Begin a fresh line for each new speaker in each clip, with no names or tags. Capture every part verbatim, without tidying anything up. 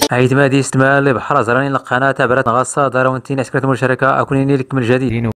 عيد مادي استمال بحر زراني القناة تابرت غاصة داروانتين أسكرت المشاركة أكونيني لك من جديد.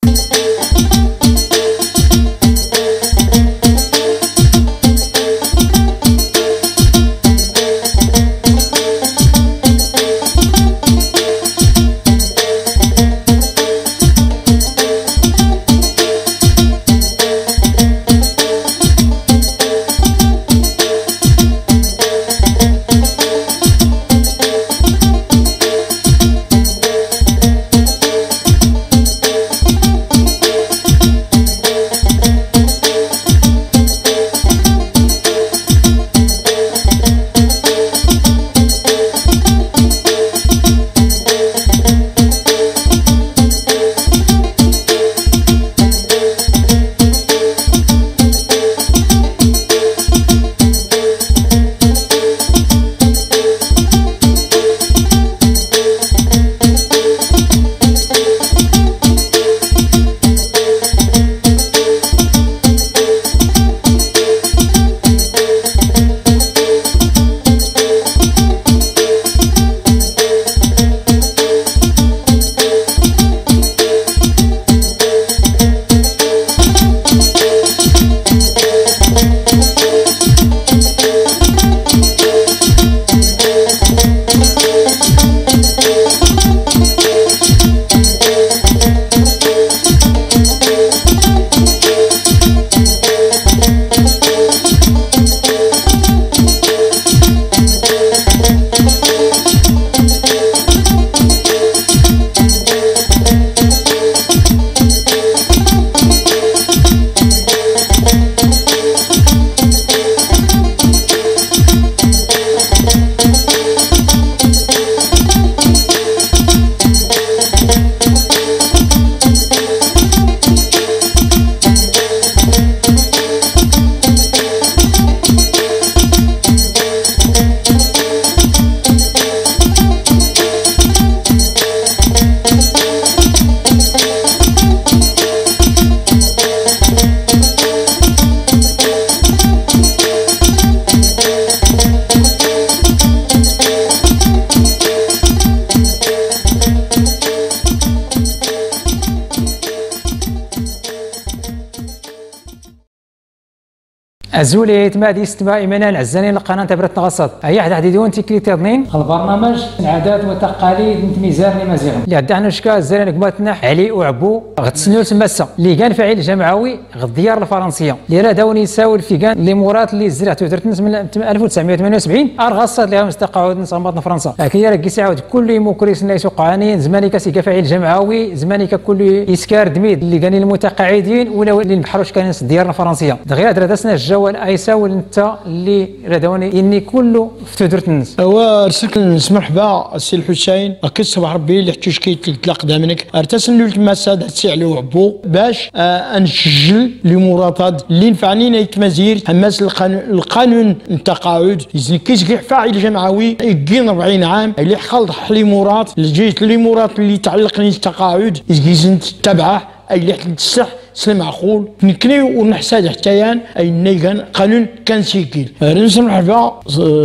الزولي مادي استماع إيمانا العزاني لقناة تبرت نغصات أي أحد حديدون تكريتي ضنين البرنامج عادات وتقاليد ميزان لمزيغن اللي عدنا شكا الزرين قباتنا علي وعبو غتسنيو تمسا اللي كان فعيل جمعوي غديار الفرنسية اللي راه داوني يساوي الفيكان اللي مورات اللي زرعتو درت من ألف وتسعمائة وثمانية وسبعين ارغصات اللي مستقعود نصمت فرنسا لكن يا راكي سعود كل مكريس ليسوا قوانين زماني كاسي فعيل جمعوي زماني كل اسكار دميد اللي كان المتقاعدين ولا اللي نبحروش كان ديار الفرنسية دغيا دراسنا الجو ايساول انت اللي ردوني اني كله في درت الناس
هو رسلت مرحبا السي الحسين اكيد صباح ربي اللي حتى شكيت تلقى منك ارتسل له المساد السي علي وعبو باش آه نسجل لمرافض اللي نفعني يتمازير حماس القانون القانون التقاعد يزن كيس فاعل جمعوي يجين أربعين عام اللي خلط حلي مراد جيت لي مراد اللي تعلقني التقاعد يزن تبعه اي اللي تصح سلم معقول نكني ونحساد حتيان اي نيغان قانون كان سيكيل رنس مرحبا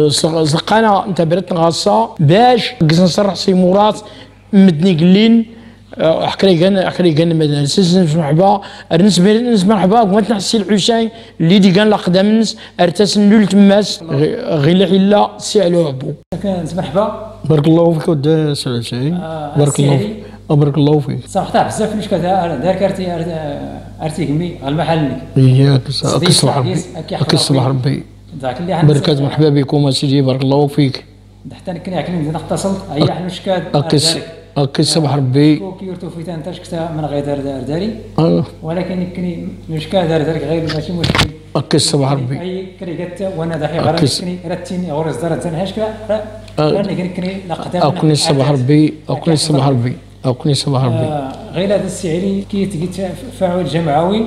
زقانا انت بريت غاصه باش قص نصرح سي مراد مدني قلين حكري كان حكري كان مدرسه مرحبا رنس رنس مرحبا قمت نحسي الحسين اللي دي كان لاقدام الناس ارتسن له تماس غير حلا سي على عبو
مرحبا
بارك الله فيك ود سي الحسين بارك الله فيك بارك الله فيك
صراحه بزاف فاش كذا دارك ارتي ارتي كمي المحل
ياك صباح ربي صباح ربي بركات مرحبا بكم اسيدي بارك الله فيك
حتى كنا ياكلين زين اتصلت هيا حنا شكاد
اكيد صباح ربي
كيرتو في تان تشكتا من غير دار دار داري ولكن كني مشكا دار دارك غير ماشي مشكل
اكيد صباح ربي
اي كريكات وانا دحي غير كني رتيني غورز دار تن هاشكا راني كني كني لقدام
اكوني صباح ربي اكوني صباح ربي اكوني صباح ربي
غير هذا السي علي كي تقيت فاعل جمعوي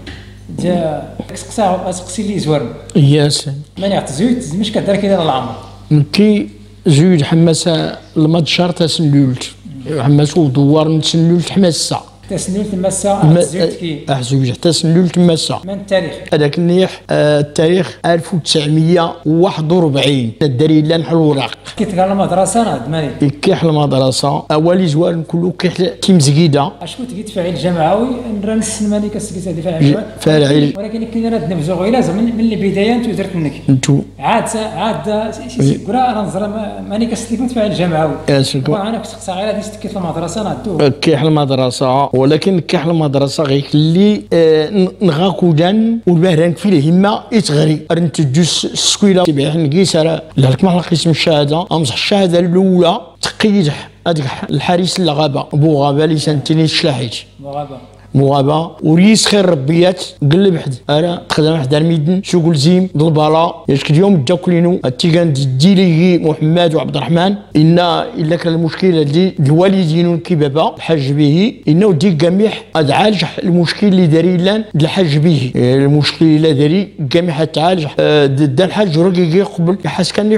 جا سقسا اسقسي لي زوار
ياسين
ماني عتزويت مش كدار كذا العمر
كي زوج حماسه الماتشار تسنلولت حماسو دوار نتسنلولت حماسه
تسنيل تمسا زيد كي
أحزوج تسنيل تمسا
من التاريخ
هذاك النيح آه التاريخ ألف وتسعمية وواحد وأربعين الدري لا نحل الوراق
كي تقال المدرسه انا دماني
كيح المدرسه اولي زوار كله كيح تيمزكيده
اشكون تجي تفاعل الجمعوي نرنس ماني كسكيت هذه فاعل
فاعل
ولكن كاين راه نبزو غير لازم من البدايه انت درت منك
انتو
عاد عاد سي كرا انا نزر ماني كسكيت تفاعل الجمعوي انا كنت سقسا غير هذه ستكيت المدرسه نعدو
كيح المدرسه ولكن كيح المدرسه غير اللي آه نغاكودان والبهران في الهمه يتغري رنت جوس سكويله تبيع نقيس على لك ما قسم الشهاده امسح الشهاده الاولى تقيد هذيك الحارس الغابه بوغابه اللي سنتيني الشلاحيت
بوغابه
مغابه وريس خير ربيات قلب حد انا تخدم حدا الميدن شغل زيم ضلباله ياش اليوم جاكلينو التيغان ديلي محمد وعبد الرحمن ان الا كان المشكله دي الوالدين كبابا الحاج به انه دي جميع ادعالج المشكل اللي داري لان الحاج به المشكل اللي داري جميع تعالج ضد الحاج رقيقي قبل حاس كان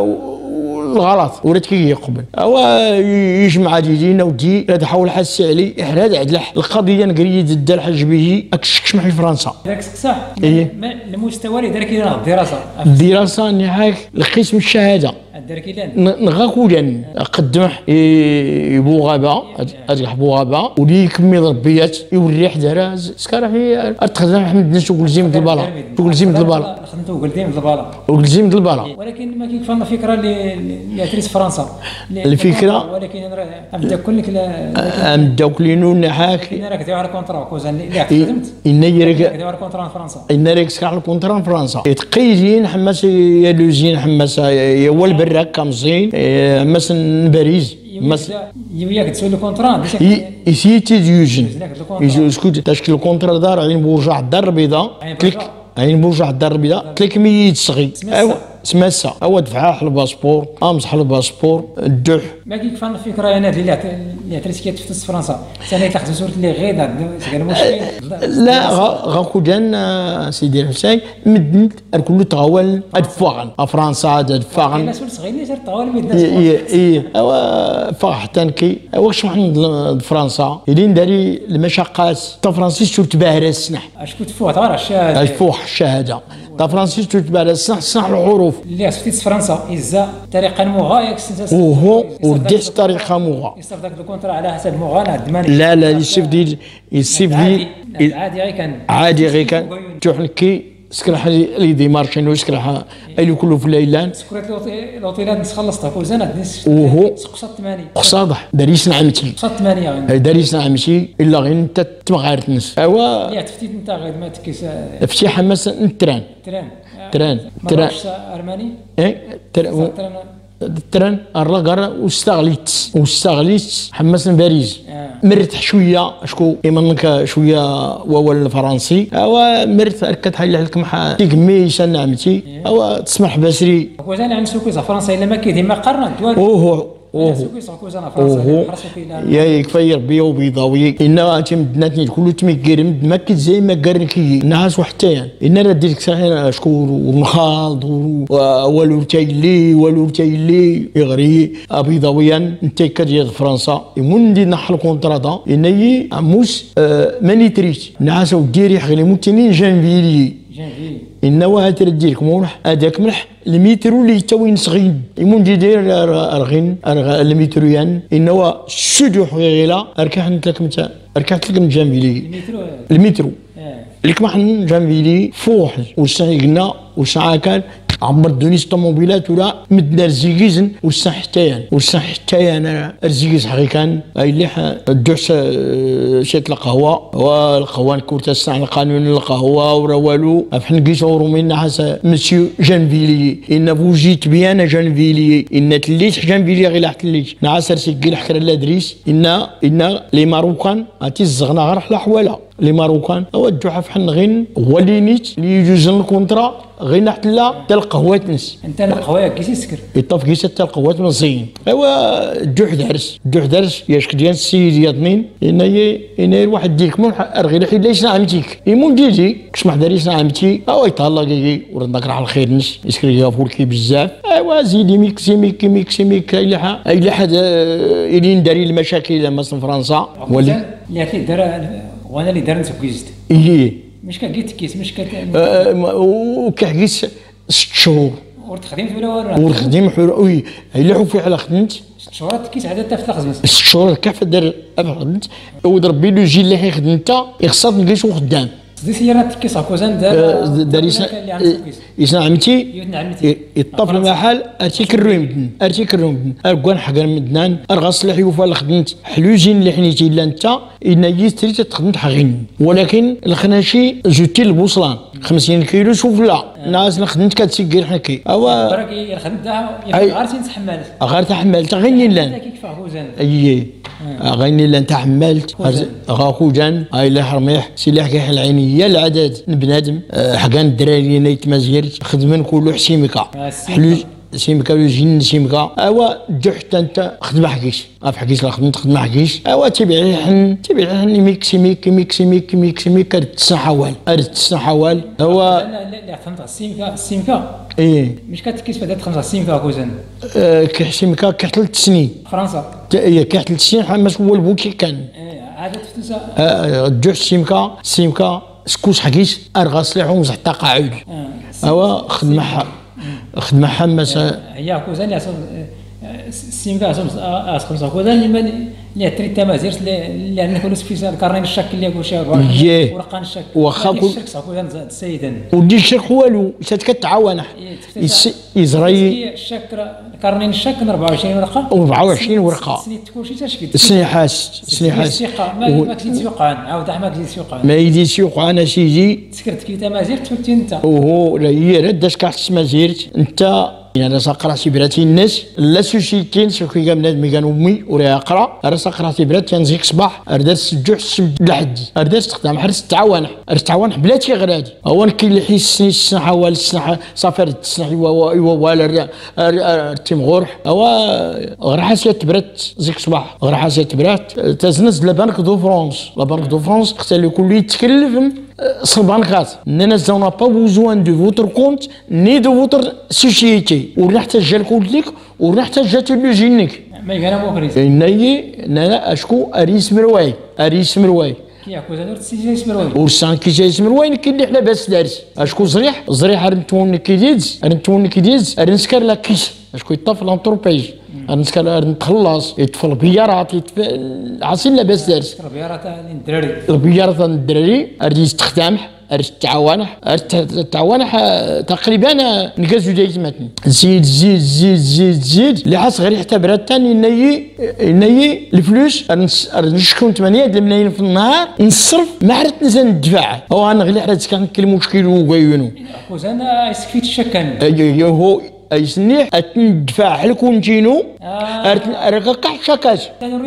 الغلط ورات كي يقبل او يجمع دينا ودي هذا حاول حس عليه احراد عدل القضيه نقري ضد الحاج به اكشكش مع فرنسا
داك صح
إيه؟
المستوى اللي دار كي الدراسه
الدراسه نهاك القسم الشهاده
دار كي
نغاكولان قدمح بوغابه هذيك بوغابه ولي يكمل ربيات يوري حدا سكر هي تخدم محمد شغل زيم د البالا شغل زيم د البالا
خدمته قلديم د البالا
وقلزيم د البالا
ولكن ما كيكفانا فكره اللي عتريس فرنسا
الفكره
ولكن ابدا كل لك
ابدا كلينو نحاك
انا راك داير على كونترا كوزان اللي خدمت
ان يرك
داير على كونترا فرنسا
ان ريك سكر على كونترا فرنسا تقيزين حماس يا لوزين حماس يا هو البراك كامزين حماس باريس
مس ياك تسوي لو كونترا
يسي تيجوجن اسكوت تشكيل الكونترا دار عين بوجع الدار البيضاء كليك عين بوجع الدار البيضاء كليك ميت صغي سماسة او دفعها الباسبور امسح الباسبور الدح
ما كيكفانا الفكره انا اللي اللي عتريس كيتفتس فرنسا ثاني تاخذ صورت اللي غير كان مشكل
لا غاكودان سيدي الحسين مدن كله تغول ادفعن فرنسا ادفعن
الناس صغيرين اللي صار تغول مدن
اي اي فرح تنكي واش محمد فرنسا يدين داري المشقات تا فرنسيس شفت باهره السنح
اش كنت فوق تغير الشهاده
اش فوق الشهاده تا فرنسيس شفت باهره السنح صح الحروف
اللي فتيت فرنسا إزا طريقة مغا ياك
وهو ورديت طريقة مغا
يصرف ذاك الكونترا على حسب مغا نعد
لا لا يصيف دي يصيف دي
عادي غير كان
عادي غير كان تحنكي سكرح لي ديمارشين وسكرح اللي كله في الليلان
سكرت لوطيلات نخلص كوزانات
وهو
سقصت ثمانية
صادح داريس نعمتي
سقصت ثمانية
داريس نعمتي الا غير انت تمغارت نس اوا
يا تفتيت انت غير ما تكيس
فتي حماس التران
تران
تران تران
ارماني
ايه تران التران الرقر واستغليت واستغليت حماس باريس
آه.
مرت شويه شكو يمنك شويه وول الفرنسي او مرت ركت حي لكم تيكمي شان عمتي او تسمح بسري
وزان عن سوكيزا فرنسا الا ما كيدي ما قرنا الدول
اوه اوه
اوه
يا يكفي ربي وبيضاوي ان انت مدناتني كله تمكير مدمك زي ما قرنكي ناس وحتى ان رديك صحيح شكور ونخالط ولو تايلي ولو تايلي يغري ابيضاويا انت كديال فرنسا يمون دي نحل كونترادا اني عموس ماني تريت ناس وديري حغلي متنين جانفيلي
جانفيلي
إنه هاتردي لك مولح هذاك ملح المترو اللي توين صغير يمون دي داير ارغين المترويان انه سودو حقيقه اركح لك متى ركحت لك من جانفيلي
المترو
المترو لك ما حن جانفيلي فوح والساعه قلنا والساعه كان عمر دونيس طوموبيلات ولا مدنا رزيكيزن والساعه حتى والساعه حتى انا رزيكيز حقيقه اي اللي الدعس شات القهوه والقهوه كورتا الساعه القانون القهوه وروالو افحن كيصوروا منا حسا مسيو جانفيلي ان فوجيت بيانا جانفيلي ان تليت جانفيلي غير تليت نعسر سكيل حكر لا دريس ان ان لي ماروكان عتي الزغنا غير حلا حواله لي ماروكان اودعوا فحن غين ولينيت اللي يجوز الكونترا غير نحت لا حتى القهوات نس
انت القهوه كيسي سكر
يطاف كيس حتى القهوات مزيين ايوا الجوح درس الجوح درس ياش ديال السيد ياضمين ان هي ان الواحد ديك من غير حيد ليش نعمتيك يمون ديجي كش ما داريش نعمتي او يطلع كي ورنا على الخير نس يسكري يافول كي بزاف ايوا زيدي ميكسي ميكي ميكسي ميكي اي لحا اي لحد اللي نداري المشاكل مثلا فرنسا ولي
اللي عطيه دار وانا اللي دار نتكيزت
ايه
مش كاكيت كيس مش كت
وكحكيس ست شهور
ورت خدمت ولا ولا
ورخدم حر وي الا حوفي على خدمت
ست شهور كيس عاد تفتح خدمت
ست شهور كيف دار خدمت وضربي له جي اللي خدمتها يخصك نقيس وخدام
دي سيارات كيس كوزان دار
دار يسنا عمتي يطفل مع حال ارتيك الروم ارتيك الروم اركوان حقر مدنان ارغصلح يوفا لخدمت حلوجين اللي حنيتي الا انت ان يستري تخدم حغين ولكن الخناشي جوتي البوصلان خمسين كيلو شوف لا ناس خدمت كتسكر حكي
اوا برك خدمتها غير تحمل
غير تحملت غير لان اي غير لان تحملت غا خوجان هاي اللي حرميح سي اللي حكي العينيه العدد بنادم حقان الدراري نيت مزير خدمن كلو حسيمكا حلو سيمكا وجين سيمكا اوا جو حتى انت خدمه حكيش اف حكيش لا خدمت خدمه حكيش اوا تبعي حن تبعي حن ميكسي ميك ميكسي ميك ميكسي ميك تسع حوال تسع حوال هو
لا فهمت السيمكا السيمكا
ايه
مش كتكيس بدات خمسة السيمكا كوزن
اه كحسيمكا كحتلت سنين
فرنسا
هي كحتلت سنين حماس هو البوكي كان
عاد تفتسا
جو سيمكا سيمكا سكوس حكيش ارغاس ليهم زعما تقاعد اوا خدمه خدمه حماس
هي كوزان اللي السيمكا اصلا خمسة كوزان اللي اللي تريد تمازير اللي عندنا كل في الكارنين الشك اللي يقول شي ورقان الشك
واخا كل
الشك كوزان السيدا
ودي الشك والو حتى كتعاون يزري
الشك الكارنين الشك أربعة وعشرين ورقه
أربعة وعشرين ورقه
سنيت كلشي تشكيل
السني حاس السني حاس
ما كزيد سوقان عاود ما كزيد سوقان
ما يدي سوقان سيدي
تسكرت كي تمازير تفكتي انت
وهو لا هي رداش كاع مازيرت انت يعني ساقرا سيبراتي الناس لا سوشيتين سوكي كاع بنادم كان امي وراه يقرا راه ساقرا سيبرات تنزيك صباح ردات سجوع السم لحد ردات تخدم حرس التعاون التعاون بلاتي غرادي هو كاين اللي حيس السنه حوال السنه صافر السنه ايوا ولا تيم غورح هو غير حاسيه تبرات زيك صباح غير حاسيه تبرات تزنز لا بانك دو فرونس لا بانك دو فرونس حتى اللي كل يتكلف البنكات اننا زونا با بوزوان دو فوتر كونت ني دو فوتر سوسيتي ونحتاج لك ونحتاج تلوجينك
ما يقال مو كريس
ناي انا اشكو اريس مروي اريس مروي
كي اكو زادور تسيس مروي
ورسان كي جايس مروي كاين اللي حنا باس دارس اشكو زريح زريح رنتون كيديز رنتون كيديز رنسكر لا كيس اشكو يطفل لونتروبيج نسكر نتخلص يطفل بيارات عاصين لاباس دارس
البيارات الدراري
البيارات الدراري اريد يستخدم اريد التعاون التعاون تقريبا نكازو دايت ماتن زيد زيد زيد زيد زيد اللي حاس غير حتى براد ثاني ني ني الفلوس نشكون ثمانية الملايين في النهار نصرف ما عرفت نزل ندفع هو انا غير حرات كان كل مشكل وكاينو
كوزان يسكفيت الشكان
هو اي سنيح اتندفع حل كونتينو راك كاع شكاش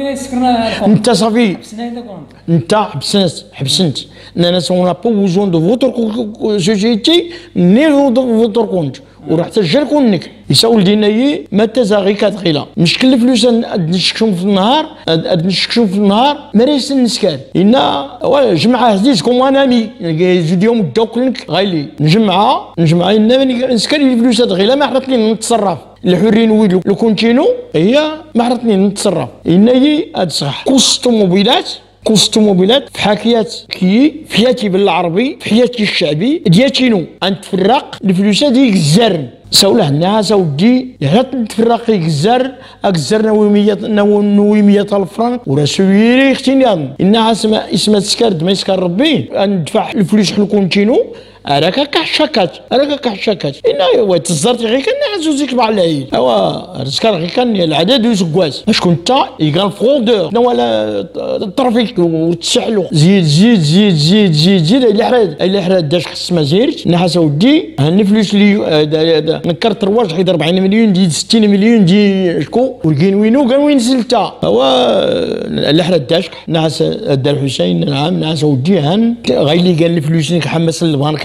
انت صافي انت حبسنت حبسنت انا سون با بوزون دو فوتر سوسيتي ني فوتر كونت ورحت جالكونك يسول ديناي ما تزاغي كتغيلا مشكل الفلوس نشكشهم في النهار نشكشهم في النهار ما ريس نسكان ان جمعه هزيز كوم انا مي زيد يوم دوكلك غايلي نجمعها نجمعها ان نسكان الفلوس غيلا ما حرت لي نتصرف الحرين ويدو لو كونتينو هي ما حرتني نتصرف اناي هاد صح كوستو موبيلات كوستو موبيلات في حكايات كي فياتي بالعربي في حياتي الشعبي دياتينو انتفرق الفلوس هذيك الزرن سوله الناس ودي لا تفرق الزر الزر نويمية نويمية الف فرنك ولا سويري اختيار انها اسمها اسمها تسكرد ما يسكر ربي ندفع الفلوس حلو كونتينو راك كاع شكات راك كاع شكات انا هو تزرتي غير كان عزوزك مع العيد هو رزكار غير كان العدد وزكواز شكون انت يقال فودور ولا الترافيك وتسحلو زيد زيد زيد زيد زيد زيد اللي حراد اللي حراد داش خص ما زيرت نحس ودي هاني الفلوس اللي نكرت رواج حيد أربعين مليون دي ستين مليون دي شكو ولقين وينو كان وين زلتا هو اللي حراد داش نحس الدار حسين نعم نحس ودي هان غير اللي قال الفلوس حمس البنكه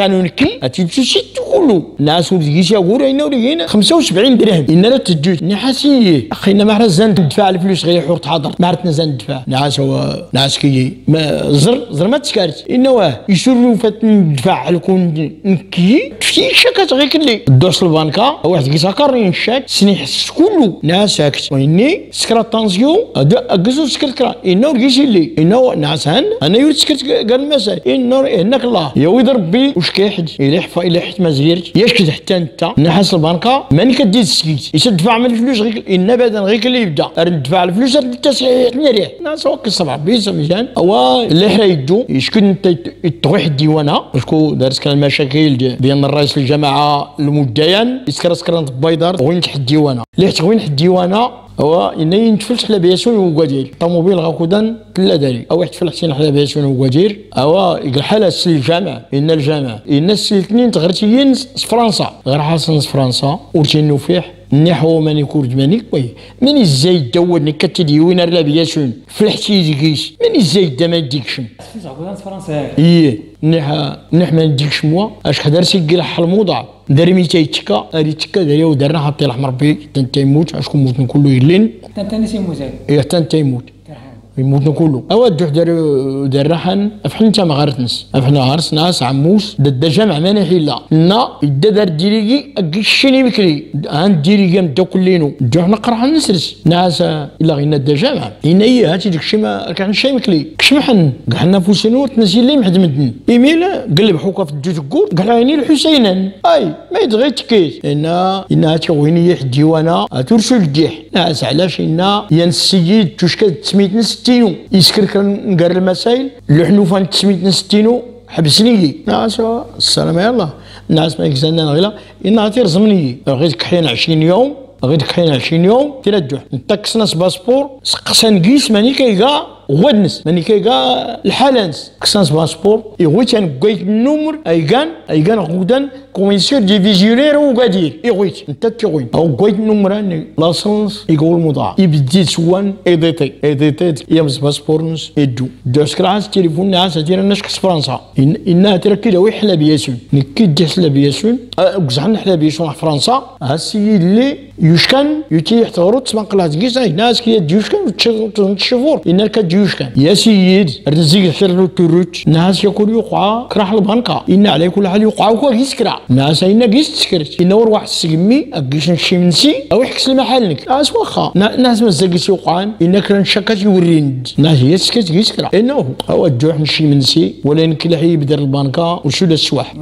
كانوا نكي اتيتو ست كله الناس ولديشا غورا هنا ولا خمسة وسبعين درهم ان لا تجوج نحاسي اخينا ما عرفت ندفع الفلوس غير حور تحضر ما عرفت نزل ندفع نعاس هو نعاس كي ما زر زر ما تسكرت انه يسروا فات ندفع لكم نكي في شكات غير كلي دوس البنكه واحد كيسكر الشاك سني يحس كله ناس ساكت ويني سكر طانسيون اكزو سكر كرا انه رجيشي لي انه نعسان انا يوري سكرت قال المساء انه هناك الله يا ويد ربي واش كيحد الى حفا الى حيت ما زيرت ياش حتى انت نحس البنكه ماني كدير السكيت يدفع من الفلوس غير ان ابدا غير اللي يبدا ندفع الفلوس التسعير نريح ناس هو كصبع بيس مزيان هو اللي حرا يدو يشكون انت تروح الديوانه شكون دارت كان المشاكل بين الرئيس الجماعه المدين يسكر سكران بيضار وين تحت الديوانه اللي وين تحت الديوانه هو إنه ينتفلت حلا بياسون وقادير طوموبيل غاكودان كلا داري أو واحد فلحتين حلا بياسون وقادير أو يقول حلا السل الجامع إن الجامع إن السل اثنين تغرتيين فرنسا غير حاصل فرنسا ورتين نوفيح نحو ماني كورد ماني كوي ماني ازاي داودني كتدي وين لا بياسون فلحتي ديكيش ماني ازاي دا ما ديكش
غاكودان فرنسا
إيه نح نح ما نديكش موا اش حدار سيكي لح الموضع دار ميتاي تكا هادي تكا داري ودارنا حطي الاحمر بي حتى انت يموت اشكون موتن كله يلين
حتى انت نسي يموت
ايه حتى انت يموت يموتنا كله اوا دوح دار دار رحن افحن انت ما غارتنس افحنا غارس ناس عموس دد جامع ماني حيلا نا يدا دار ديريكي اكشيني بكري عند ديريكي مدا كلينو دوح نقرا نسرس ناس الا غينا دا جامع هنا هي هاتي داك الشيء ما كان شي مكلي كشمحن حنا فوسينو تنسي لي محد مدن ايميل قلب حوكه في الدوتكور قال عيني الحسينان اي ما يدغي تكيت هنا هنا هاتي وين يح ديوانا ترسل الديح ناس علاش هنا يا السيد توشكا سميت ستينو يسكر كان نقر المسائل لحنوفان تسميتنا ستينو حبسني ناس السلام يلا الناس ما يكزلنا غيلا إن عطي رزمني غير كحين عشرين يوم غير كحين عشرين يوم تردح نتكسناس باسبور سقسان قيس ماني كيكا غودنس ماني كيكا الحالانس كسانس باسبور يغويت انا قويت النمر ايكان ايكان غودان كوميسيور ديفيزيونير وقادير يغويت انت تغوين او قويت النمر اني لاصنس يقول مضاع يبدي سوان اي دي تي اي دي تي يمس باسبورنس يدو دوس كراس تليفون ناس دير نشكس فرنسا ان انها تركي لو يحلى بياسون نكي ديسلا بياسون وكزحنا حلا بياسون فرنسا السيد اللي يشكن يتي يحتضروا تسمع قلات كيسا ناس كي يشكن تشوفور ان يوشكان يا سيد رزيق حرلو تروت ناس يقول يوقع كراح البنكا ان على كل حال يوقع وكو يسكرا ناس اين كيس تسكرت ان ور واحد السقمي اكيش نشي منسي او يحكس المحلك ناس واخا ناس مزاكيس يوقعان ان كان شكات يوريند ناس يسكت يسكرا انه هو الجوح نشي منسي ولا نكل حي بدر البنكا وشو السواح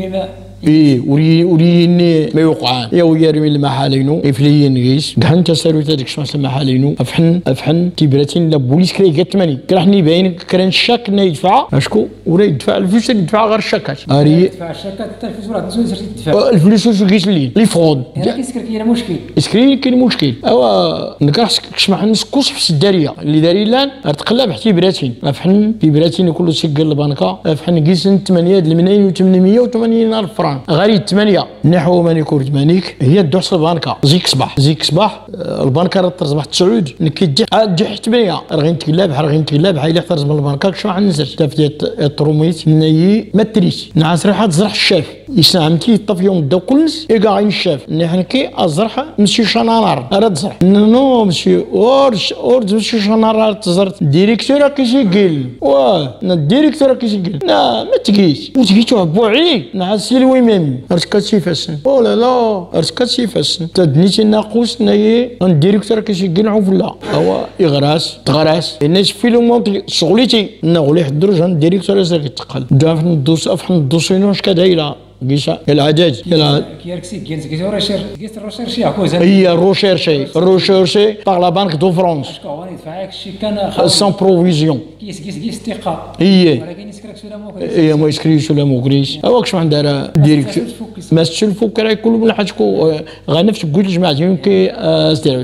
ايه وري وريني ما يوقعان يا ويرمي المحالينو افليين كيس كان تسالو تاعك شمس المحالينو افحن افحن تيبراتين لا بوليس كري كتماني كرهني باين كران شاك يدفع اشكو ولا يدفع الفلوس يدفع غير الشاكات اري
يدفع الشاكات حتى الفلوس راه تزوج تدفع
الفلوس واش كيس لي لي فود
كيسكر كاين مشكل
اسكري كاين مشكل اوا نكرهش كشمح نسكوس في السداريه اللي داري لان تقلب حتى براتين افحن تيبراتين كله سيكل البنكه افحن كيس ثمانية الملايين وثمانمية وثمانين الف فرنك غير ثمانية نحو ماني كور ثمانيك هي دوس البنكه زيك صباح زيك صباح البنكه راه تصبح تسعود نكي تجي تجي ثمانية راه غير تقلب بحال غير تقلب بحال اللي احترز من البنكه شنو غنزل تفتي التروميت ني ما تريش نعس ريحه تزرح الشاف يسنعمتي طف يوم دا كلس يقع غير الشاف نحنكي ازرح مشي شنار راه تزرح نو مشي اورش اورد مشي شنار تزرت ديريكتور كيجي قيل واه الديريكتور كيجي قيل لا ما تقيش وتقيتو بوعي نعس الويمين رسكاتي فاسن او لا لا رسكاتي فاسن تدنيتي ناقوس ناي الديريكتور كيجي قيل عوفلا هو يغراس تغراس الناس فيلم شغلتي نغولي حد الدرجه الديريكتور يزرق يتقل دافن الدوس افحن الدوسينو اش كدايره قيسا العداد يلا
كيركسي كينز كيس روشير كيس روشيرشي عكوز
هي روشيرشي روشيرشي باغ لا بانك دو فرونس
شكون يدفعك شي كان
سان بروفيزيون
كيس كيس كيس ثقه
هي
ولكن يسكرك سولا موكريس
هي ما يسكريش ولا موكريس هو كش عندها ديريكتور ما تشوفوا كرا كل من حاجكو غنفس قلت جماعه يمكن استيرو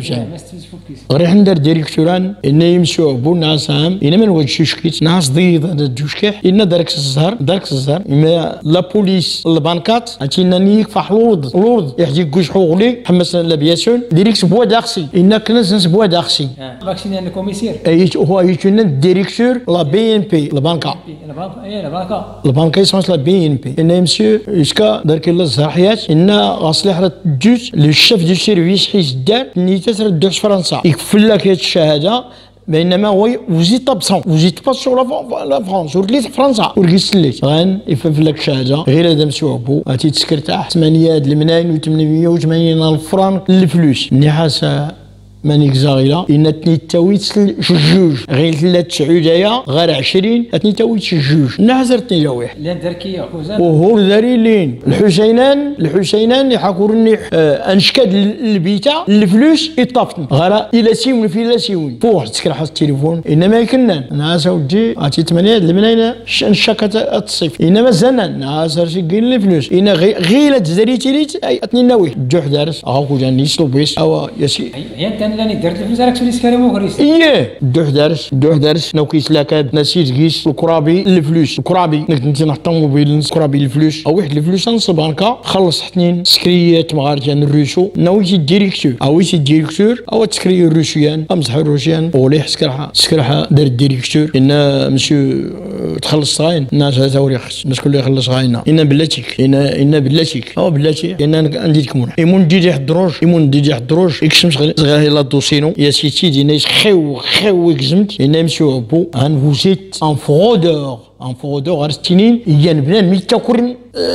غير ندير ديريكتوران ان يمشيو بو ناس هم ان من وجه شكيت ناس ضيض هذا الجوشكيح ان دارك الزهر دارك الزهر لا بوليس البانكات اتينا نيك فاح لورد لورد يحجي كوش حوغلي حمس لابياسون ديريكس بوا داخسي إنا كنز بوا داخسي
ماكسينا الكوميسير
ايت هو يتونا ديريكتور لا بي ان بي البانكا
البنك اي البنك
البانكا يسمى لا بي ان بي إنا مسيو اسكا دارك الله الزراحيات إنا غاصلي حرا جوج لو شيف دو سيرفيس حيت دار نيتا تردوش فرنسا يكفل لك هاد الشهاده بينما هو وزيت طابسون وزيت با سور لا فرنسا ورجليت فرنسا ورجليت سليت غان يفف لك شهاده غير هذا مسوعبو غاتي تسكرتاح ثمانية الملايين و ثمانمية وثمانين الف فرانك الفلوس نحاس مانيك زاغيلا إن تني تاويت شجوج غير ثلاث سعودية غير عشرين تني تاويت شجوج نحزرتني جاويح
لان دركي حوزان
وهو داري لين الحسينان الحسينان يحكرني آه انشكاد البيتا الفلوس يطافتني غير الى سيون في لا سيون فوق تسكر حط التليفون انما يكنن ناس ودي عطي ثمانية الملايين نشكت الصيف انما زنان ناس رشي قال الفلوس ان غير تزري تريت اتني ناوي جوح دارس هاكو جاني سلوبيس او يسي
لاني درت الفلوس راك تولي سكاري موكريس
ايه دوح دارس دوح دارس نو كيس لاكاد نسيت كيس الكرابي الفلوس الكرابي نكنت نحط موبيل الكرابي الفلوس او واحد الفلوس نص بانكا خلص حتنين سكريات مغارجان الروسو نويت الديريكتور او ويت الديريكتور او تسكري الروسيان امسح الروسيان وليح سكرها سكرها دار الديريكتور ان مسيو تخلص صاين الناس هذا وريخ الناس كلها يخلص غاينا ان بلاتيك ان ان بلاتيك او بلاتي ان عندي لكم يمون ديدي حضروش يمون ديدي حضروش يكشمش غير دوسينو يا سيتي دينا خيو خيو كزمت انا مسيو بو ان فوزيت ان فرودور ان فرودور غير ستينين يان بنان ميتاكورن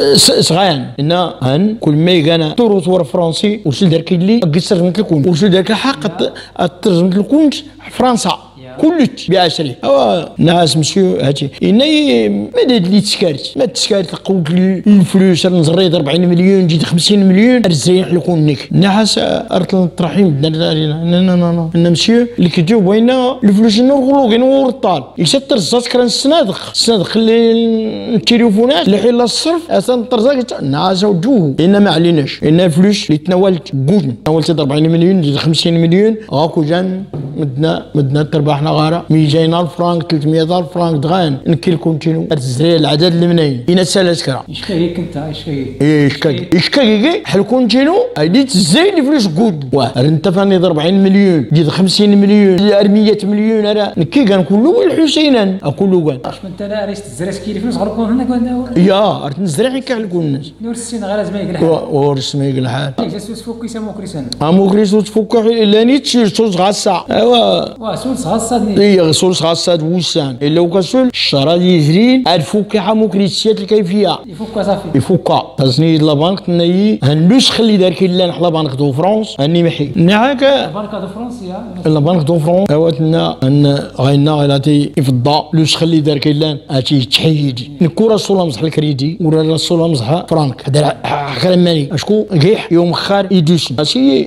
صغيان ان هن كل ما يقانا طور طور فرنسي وصل دارك اللي قصر نتلكون وصل دارك الحق ترجمت لكونت فرنسا كلش بعشرة أو ناس مسيو هاتي إني مدد لي تسكارت ما تسكارت قوت الفلوس نزريد أربعين مليون جيت خمسين مليون أرزين حلقون نيك نحاس أرتل الطرحين بدنا نا نا نا نا مسيو اللي كتجاوب وينا الفلوس نورغلو غير نور الطال يسات الزات كران الصنادق الصنادق اللي التليفونات اللي حيلا الصرف أصلا الطرزاك ناس وجوه إن ما عليناش إن الفلوس اللي تناولت قوت تناولت أربعين مليون جيت خمسين مليون غاكو جان مدنا مدنا تربح احنا غارة مئتين ألف فرانك ثلاثمية ألف فرانك دغان نكيل كونتينو تزري العدد المناين إنا سالت كرا
إشكاكي كنت إشكاكي
إشكاكي إشكاكي حل كونتينو هادي تزري لي فلوس كود واه انت فاني أربعين مليون جيت خمسين مليون أربعمية مليون أنا نكي كان كله الحسينان أقولو كان
اش من تنا ريست تزري سكيلي فلوس غير كون هنا كون
يا رت نزري حكا حل كون الناس
نور السين غير لازم يقل حال
ورس ما يقل حال
جاسوس فوق يسمو كريسان
امو كريسو تفوك لاني تشيرتوز غاسا ايوا
واه سول غاصا
اي سولس غاسات وسان الا وكسول الشرا يزرين الفوكا حمو كريسيات الكيفيه
يفوكا صافي
يفوكا تزني لا بانك تني هنلوش خلي دارك الا نحلا بانك دو فرونس اني محي نعاك
بانك دو فرنسا
لا بانك دو فرونس اواتنا ان غينا غلاتي يفضا لوش خلي دارك الا اتي تحيدي نكورا صولا مصح الكريدي ورا صولا مصح فرانك هذا كلام ماني اشكو قيح يوم خار يدوش اشي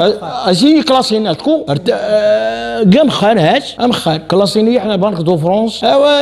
اشي كلاسين اشكو قام خانات ام خان كلاسيني احنا بانك دو فرونس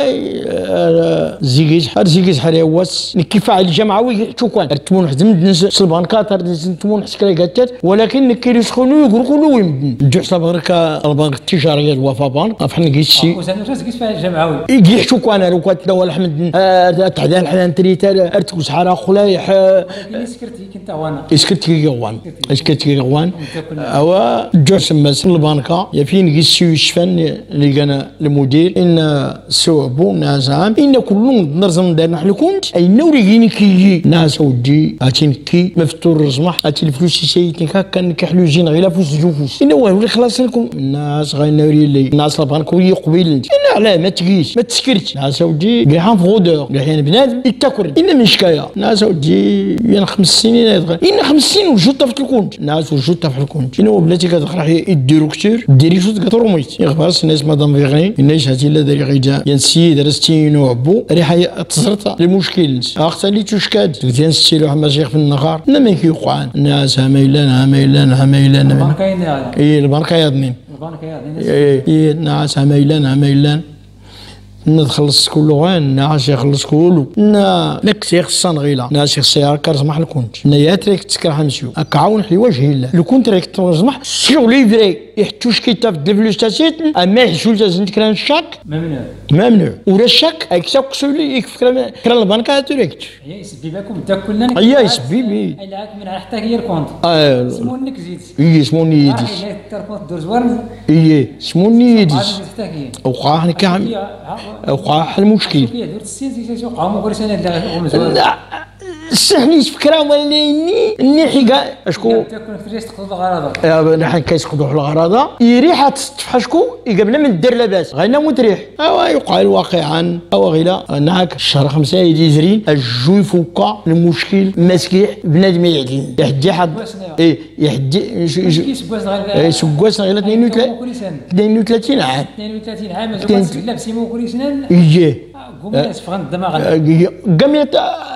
اوا زيكيز هاد زيكيز حالي واس كيف على الجامعه وي شكون تمون حزم نس البانكات تمون حسكريكات ولكن كيلو سخونو يقولوا وين جوح صبرك البنك التجاريه الوفا بانك افحنا كيشي
وزاد واش كيس فيها الجامعه وي
يجي شكون انا لو تناول احمد تحدى الحنان تريتا ارتك شحال خلايح
سكرتي كنت وانا
اسكتي غوان اسكتي غوان اوا جوح سماس البانكا يا فين كيسيو يشفن اللي كان المدير ان سوبو ناس عام ان كلهم نرزم دارنا حنا كنت اي نوري كيني كيجي ناس ودي اتين كي مفتور الرزمح اتي الفلوس سيتني كان كحلو جين غير فوس جوفوس ان هو خلاص لكم الناس غينوري لي الناس البنكويه قبيل انت انا علاه ما تجيش ما تسكرتش ناس ودي كاع فغودور كاع بنادم يتاكل ان من شكايه ناس ودي ين خمس سنين يدخل ان خمس سنين وجود في الكونت ناس وجود في الكونت ان هو بلاتي كتدخل الديريكتور الديريكتور كتروميت يخبر الناس مدام فيغني الناس هاتي لا داري غيجا ينسي درستين وعبو ريحه تصرت المشكل اختي اللي تشكاد ديال ستيلو حما شيخ في النهار لا ما كيوقعان الناس هميلان هميلان هميلان
البنكاين هذا
اي البنكاين البنكاين
البنكاين
اي الناس هميلان هميلان نخلص كل لغة ناس يخلص كله نا لك شيخ الصنغيلة ناس السيارة كرزمح لكنت نا يا تريك تسكرها نسيو عاون في وجه الله لو كنت ريك ترزمح سيو ليفري يحتوش كتاب دلفلوس تاسيتن اما يحشول تازن كران الشاك
ممنوع
ممنوع ولا الشاك هيك ساق سولي يكفر كران البنكة تريكت
هي يسبي لكم دا كلنا
هي يسبي بي
الا عاك من حتى هي الكونت
اه
سمونك زيد
هي سموني يديس
راح تركونت دور زوار
هي سموني يديس
حتى هي
وقع كعم وقع المشكل
هي دور السياسي سوق قاموا كل سنه لا
لا السهل فكره ولا اني اني حقا اشكو
تكون في ريس تقصد الغراضه
يا نحن كيسقطوا الغراضه يريح تفتح شكو قبل من الدر لاباس غينا متريح اوا يقال واقعا او غيلا هناك الشهر خمسة يجي زرين الجوي فوقا المشكل مسكيح بنادم يعدين يحدي حد ايه يحدي سكواس غير اثنين وثلاثين عام
اثنين وثلاثين عام زوج لا بسيمو كل سنه
يجي
قوم يسفغن الدماغ
قميت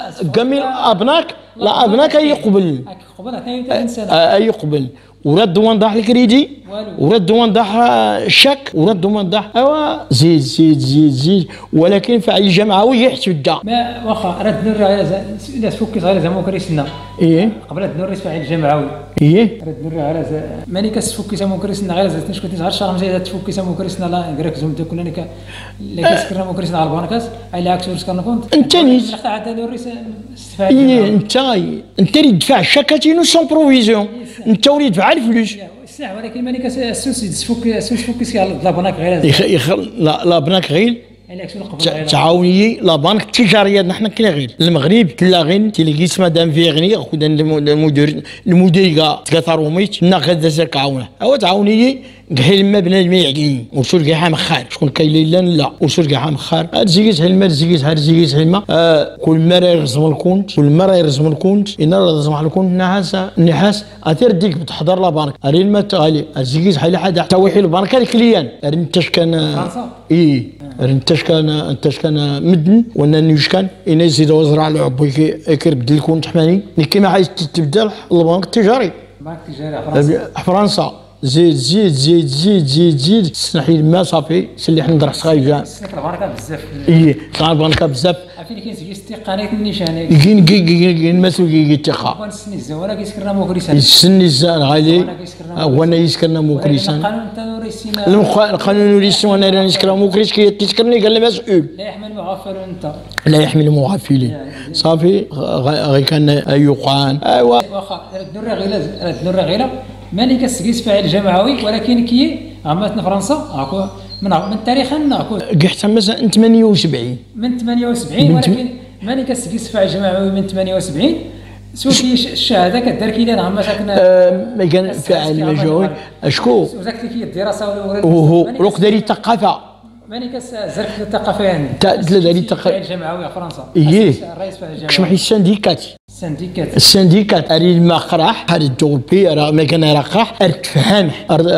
قمي ابناك لا ابناك يقبل
قبل اثنين وثلاثين سنه
اي يقبل ورد وانضح الكريدي ورد وانضح الشك ورد وانضح ايوا زيد زيد زيد زيد ولكن فعل الجمعوي يحتج
ما واخا رد نور على لا تفكس على زعما كريسنا
ايه
قبل نور فعل الجمعوي
ايه
رد نور على ماني كتفكي سمو كريسنا غير زاد تشكو تسعة شهر مزيد تفكي سمو كريسنا لا غيرك زوم كنا نك لا كسكرنا مو كريسنا على البانكاس على عكس ورس كنا كنت
انت نيت
حتى عاد نوريس استفاد
ايه انت انت اللي تدفع الشكاتين سون بروفيزيون انت اللي تدفع الفلوس
الساعه ولكن ماني كسوس تفك سوس فكسي على لا بناك غير
يخ لا لا بناك غير
تعاوني
تعاوني لا بنك التجاريه نحن كنا غير المغرب كلا غير تلقيت مدام في غني خد المدير المدير تكثروا ميت ناخذ ذاك عاونه او تعاوني قحيل ما بنادم يعقين وصول كاع مخار شكون كاين لا لا وصول كاع مخار زيكيت هلما زيكيت هار زيكيت هلما آه كل مره يرزم الكونت كل مره يرزم الكونت ان رزم الكونت نحاس نحاس اثير ديك بتحضر لا بنك ارين ما تغالي زيكيت حيل حدا حتى وحي البنك الكليان انتش كان اي انتش كان انتش كان مدن وانا نيوش كان ان يزيد وزرع على عبو كيربدل الكونت حماني كيما عايز تبدا البنك التجاري
البنك التجاري
فرنسا زيد زيد زيد زيد زيد زيد سنحي ما صافي سلي حنا ندرس غايجان
البركه بزاف
اي كان البركه بزاف
عرفتي كاين زوج استقانات النيشان
كاين كاين مسؤول كاين الثقه
ونسني الزواره كيسكرنا موكريسان
السن الزان غالي وانا يسكرنا موكريسان
القانون تاع ريسينا
القانون ريسينا وانا يسكرنا موكريس كيسكرني قال لي مسؤول
لا يحمل مغفل انت
لا يحمل مغفلين صافي غير كان يقان ايوا
واخا الدره غير الدره غير ماني كسكيس فاعل جمعوي ولكن كي عمتنا فرنسا اكو من من تاريخنا اكو
حتى مثلا ثمانية وسبعين
من ثمانية وسبعين ولكن ماني كسكيس فاعل جمعوي من ثمانية وسبعين سوتي الشهاده كدار كي لنا عما ساكنه
ما كان فاعل مجهول اشكو
وزاك كي الدراسه ولا
وهو رقدري الثقافه
ماني كس زرت الثقافه يعني
داري الثقافه
الجمعويه فرنسا
ايه
الرئيس فاعل الجمعوي
كش محي السنديكات
السنديكات
السنديكات اري المقرح هذا الدوبي راه ما كان رقح ارتفهم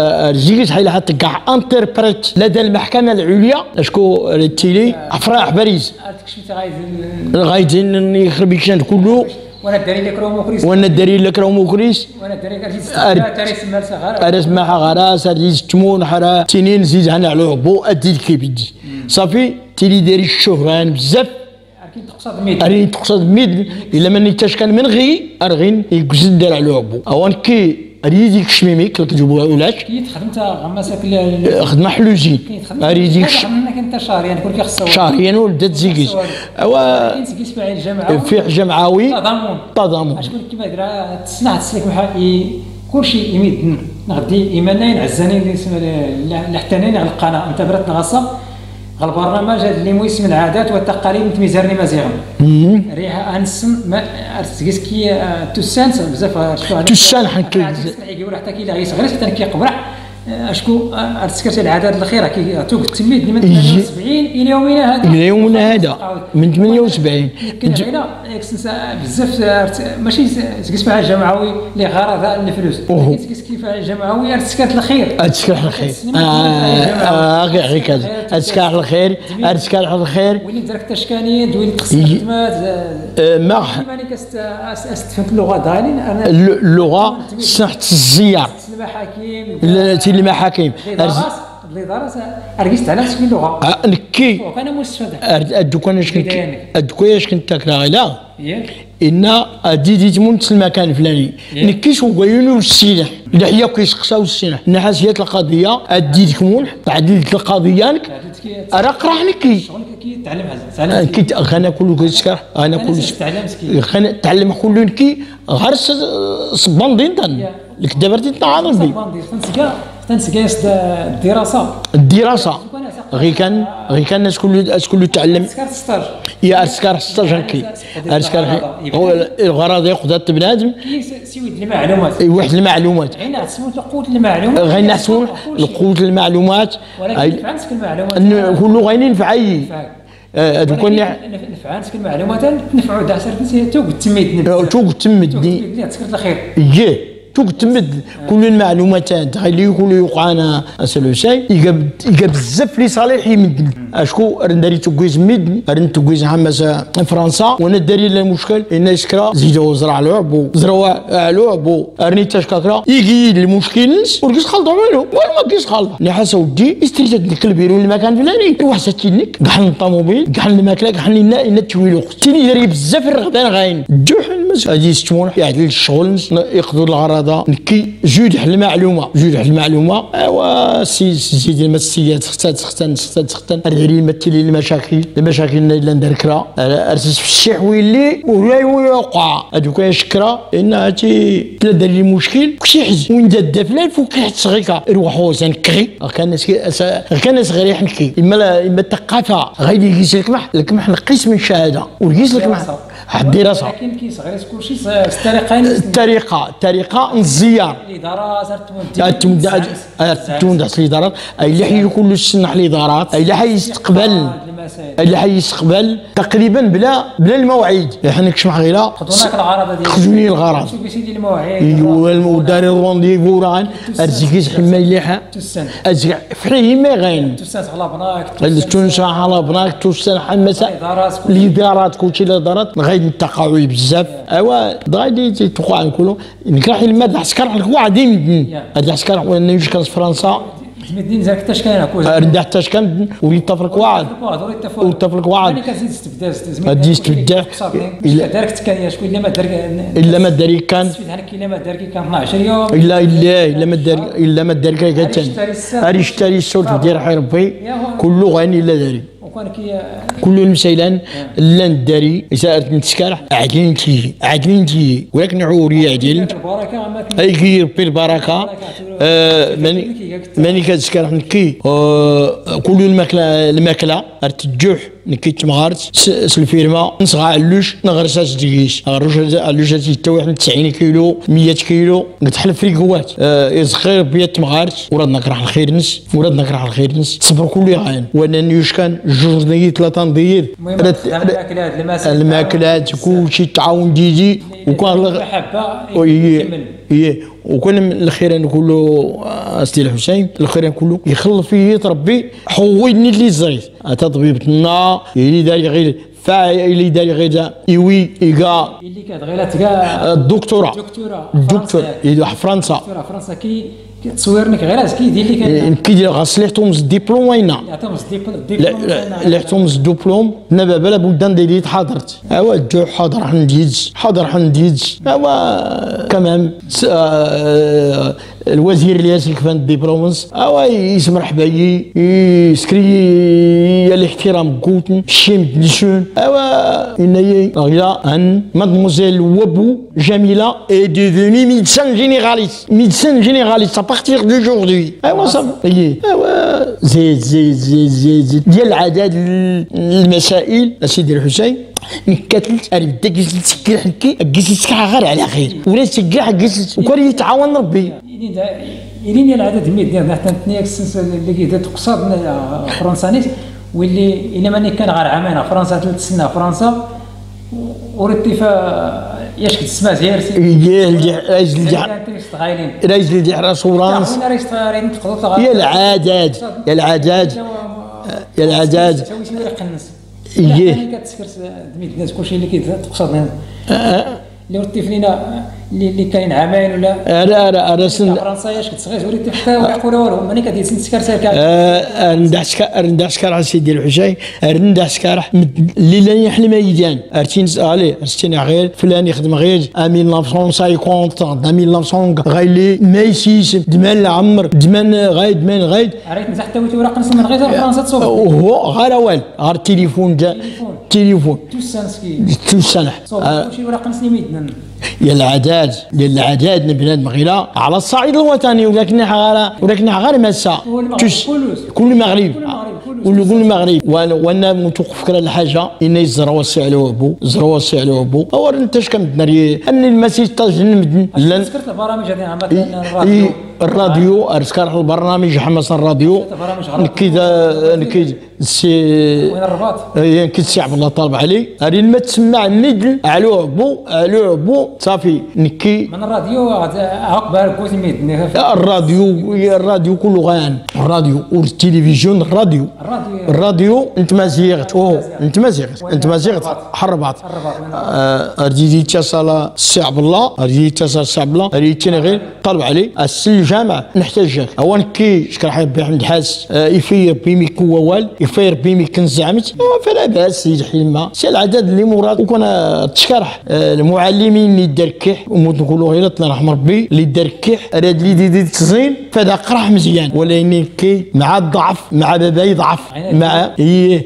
رجيت هاي حتى كاع انتربريت لدى المحكمه العليا اشكو التيلي افراح باريس
تكشفت غايد
غايدين يخرب يكشن كله
وانا الدري لك رومو كريس
وانا الدري لك رومو كريس
وانا الدري كريس تاريخ مالسا غار
ارس ما غراس اريز تمون حرا تنين زيد هنا على عبو ادي كيبيدي صافي تيلي داري الشهران بزاف
اكيد تقصد ميد
اري تقصد ميد الا ما نيتاش كان من غي ارغين يقصد دار على عبو اوان كي اريديك شميميك كتجيبوها ولاش
كي خدمت غماسك
خدمه حلوجين
اريديك انك انت شهر يعني كل كيخصو
شهريا ولدت زيكيس
اوا كاين زيكيس فاعل جمعوي
فيه جمعوي
تضامن
تضامن
شكون كيما درا تصنع تسلك بحال كلشي يميد نغدي ايمانين عزانين اللي اسم الاحتنين على القناه انت برات نغصه البرنامج اللي موسم العادات والتقاليد متميزرني مزيغن ريها انسن ما ارتكيسكي تسان بزاف
تسان حنكي
يقول حتى كي لا يصغر حتى كي قبرح اشكو ارتكرت العادات الاخيره كي توك التلميذ من ثمانية وسبعين الى يومنا هذا
الى يومنا هذا من ثمانية وسبعين
كاين بزاف ماشي تقيس فيها الجمعوي لغرض الفلوس تقيس كيف الجمعوي ارتكرت الخير
ارتكرت الخير اه غير كذا ارتكرت الخير ارتكرت الخير
وين درك التشكانيه دوين تقسم خدمات
ما
ماني كست استفدت اللغه دالين انا
اللغه صحت الزيار
المحاكم
المحاكم
الاداره ارجيت على مسكين اللغه
آه، نكي
وكان مستفاد
ادوك انا شكون ادوك اش كنت تاكل غيلا
ياك
ان ديدي تمون المكان الفلاني نكيش وقايلوا السلاح اللحيه كيسقساو السلاح النحاس هي القضيه اديتك مولح تعدلت القضيه راه قرا نكي
شغل كيتعلم تعلم
كي غانا كله كيسكر انا كل
تعلم مسكين
غانا تعلم كله نكي غير صبان دان لك دابا تنعرض
تنسقى تنسقى الدراسه
الدراسه غير كان غير كان الناس كله الناس كله تعلم
سكر ستاج
يا اسكار ستاج هكي اسكار هو الغرض ياخذ بنادم
سويد المعلومات
واحد المعلومات
غير نحسبوا قوه المعلومات
غير نحسبوا قوه المعلومات
ولكن نفعنسك المعلومات
كله غاينين في عي هادو كون
نفعنسك المعلومات تنفعوا داع سير تو تميد
تو تمدني
تسكرت الخير
ياه تو تمد كل المعلومات اللي يقولوا يوقعنا اسلو شيء يجاب يجاب بزاف لي صالح يمد اشكو رندري توكويز ميد رن توكويز حماس فرنسا وانا داري لا مشكل ان يسكرا زيدو زرع لعبو زروا لعبو ارني تشكاكرا يجي المشكل وركز خلطوا منه ولا ما كيس خلط اللي حاسه ودي استريت ديك البيرو المكان فلاني واحد ساتينك كاع الطوموبيل كاع الماكله كاع لنا ان التويل تيني داري بزاف الرغبان غاين جوح المس غادي يستمون يعدل الشغل يقضوا الغرض نكي جوج المعلومه جوج المعلومه ايوا سي سيدي المسيات ختان ختان ختان ختان الري يمثل المشاكل المشاكل اللي ندركرا ارسس في الشي حويلي ولا يوقع هذوك يشكرا ان هاتي تلا دار مشكل كلشي حز وين داد فلان فوق صغيكا روحو زنكري كان الناس كان الناس غير يحنكي اما اما الثقافه غير يقيس الكمح الكمح نقيس من الشهاده ويقيس الكمح الدراسه
لكن كيصغر كلشي الطريقه
الطريقه الطريقه الزيار
الادارات
تمد تمد الادارات اللي حي كل السنح الادارات اللي حي يستقبل اللي حي يستقبل تقريبا بلا بلا المواعيد حنا كشمح غيره
خذوناك الغرض ديال
خذوني الغرض
شوفي سيدي المواعيد
ايوا داري الرونديفو راه ارزكيز حما يليحه ازكى فري ما غاين
تسان غلبناك
تونس غلبناك تونس حماسه الادارات كلشي الادارات غايد التقاعد بزاف ايوا غادي توقع نقولوا نكره الماده عسكر واحد هذا عسكر وانا يشكر فرنسا
مدين زاك حتى شكان هكا
رد حتى شكان وليد طفرك واحد وليد طفرك واحد
انا كنزيد استبدال
غادي استبدال
الا دارك كان شكون الا ما دار
الا ما داري كان
الا ما دار كان اثناش يوم
الا الا الا ما دار الا ما دار كان ثاني اشتري السلطه ديال حي ربي كله غني الا داري وكان كي كل المسيلان لا نداري اذا نتسكر عادلين تيجي عادلين تيجي ولكن عوري عادلين اي كي ربي البركه ماني ماني كتسكر نكي كل الماكله الماكله ارتجوح نكي تمغارت الفيرما نصغى علوش نغرساس دقيش غروش علوش حتى واحد تسعين كيلو مية كيلو نتحل فريكوات يزخير بيا تمغارت وراد نكره الخير نس وراد نكره الخير نس صبر كل غاين وانا نيوشكان جوج دقيقة ثلاثة دقيقة
الماكلات
الماكلات كلشي تعاون ديدي وكان
المحبة
ايه وكان الاخير نقولوا استي الحسين الاخير كله يخلف فيه ربي حويني اللي زريت اتا طبيبتنا اللي داري غير فاعل اللي داري غير ايوي ايكا
اللي كانت غير تلقى
الدكتوره الدكتور الدكتور فرنسا
فرنسا كي تصويرنك غير كي يدير لي كان
كيدير غاسليحتهم الدبلوم وينا
يعطيهم الدبلوم
ليحتهم الدبلوم نبا بلا بلدان ديالي حضرت اوا جو حاضر حنديز حاضر حنديز اوا كمان الوزير اللي ياسلك فان الدبلومز اوا يسمح بيي يسكري الاحترام قوتن شيم ديشون اوا انايا غيا ان مادموزيل وبو جميله اي ديفوني ميدسان جينيراليست ميدسان جينيراليست ا بارتير دوجوردي اوا صافي اوا زيد زيد زيد زيد زيد ديال العدد المسائل سيدي الحسين نكتلت انا بدا جلست تسكر حكي جلست تسكر غير على خير ولا تسكر جلست وكان يتعاون ربي
يريني العدد مية ديالنا حتى نتنيا السنس اللي كيدا تقصاد فرنسانيس واللي الا ماني كان غير عامين فرنسا ثلاث سنين فرنسا وريتي فا ياش كتسمع زير
سي رئيس الجهه رئيس الجهه راسورانس يا العدد يا العدد يا العدد
ايه كتسكر دميت الناس كلشي اللي كيتقصد هنا اللي ورتي فينا اللي اللي كاين عامين ولا
انا انا انا سن
فرنسا ياش كتصغير وريت حتى ويقولوا والو ماني كدير سنت سكر كاع
رندع سكر رندع سكر على سيدي الحسين رندع سكر اللي لا يحل ما يدان ارتين عليه ارتين غير فلان يخدم غير ألف وتسعمية وخمسين ألف وتسعمية غايلي مايسيس دمان العمر دمان غايد دمان غايد
عريت مسح حتى وراق نص من غير فرنسا تصوب
وهو غير وال غير التليفون جا التليفون
توسانسكي
توسانح
صوب شي وراق نص يميدنا
يا العداد يا العداد بنادم غير على الصعيد الوطني ولكن غير ولكن غير مسا كل مغرب كل كل مغرب وانا متوقف كرا الحاجه ان يزروا السعلو ابو زروا السعلو ابو اور انت اش كمدنا ان المسيج تاج نمدن
لان ذكرت البرامج هذه عامه الراديو
الراديو ارسكر البرنامج حمص الراديو كذا نكيد سي
وين الرباط
اي كي السي عبد الله طالب علي هذه ما تسمع ندل علو عبو علو عبو صافي نكي
من الراديو هاك بارك قلت ميد
الراديو الراديو كله غان الراديو والتلفزيون الراديو
الراديو
الراديو انت ما زيغت اوه انت ما زيغت انت ما زيغت حربات رديدي اتصال السي عبد الله رديدي اتصال السي عبد الله رديدي غير طالب علي السي الجامع نحتاجك هو نكي شكرا حبيب احمد حاس يفير بيمي كوال يفير بيمي كنزعمت فلا باس سيدي حلمه سي العدد اللي مراد وكنا تشكرح المعلمين اللي دركح ونقولوا غير الله يرحم ربي اللي دركح هذا اللي دي تزين فهذا قرح مزيان ولكن كي مع الضعف مع بابا يضعف مع ايه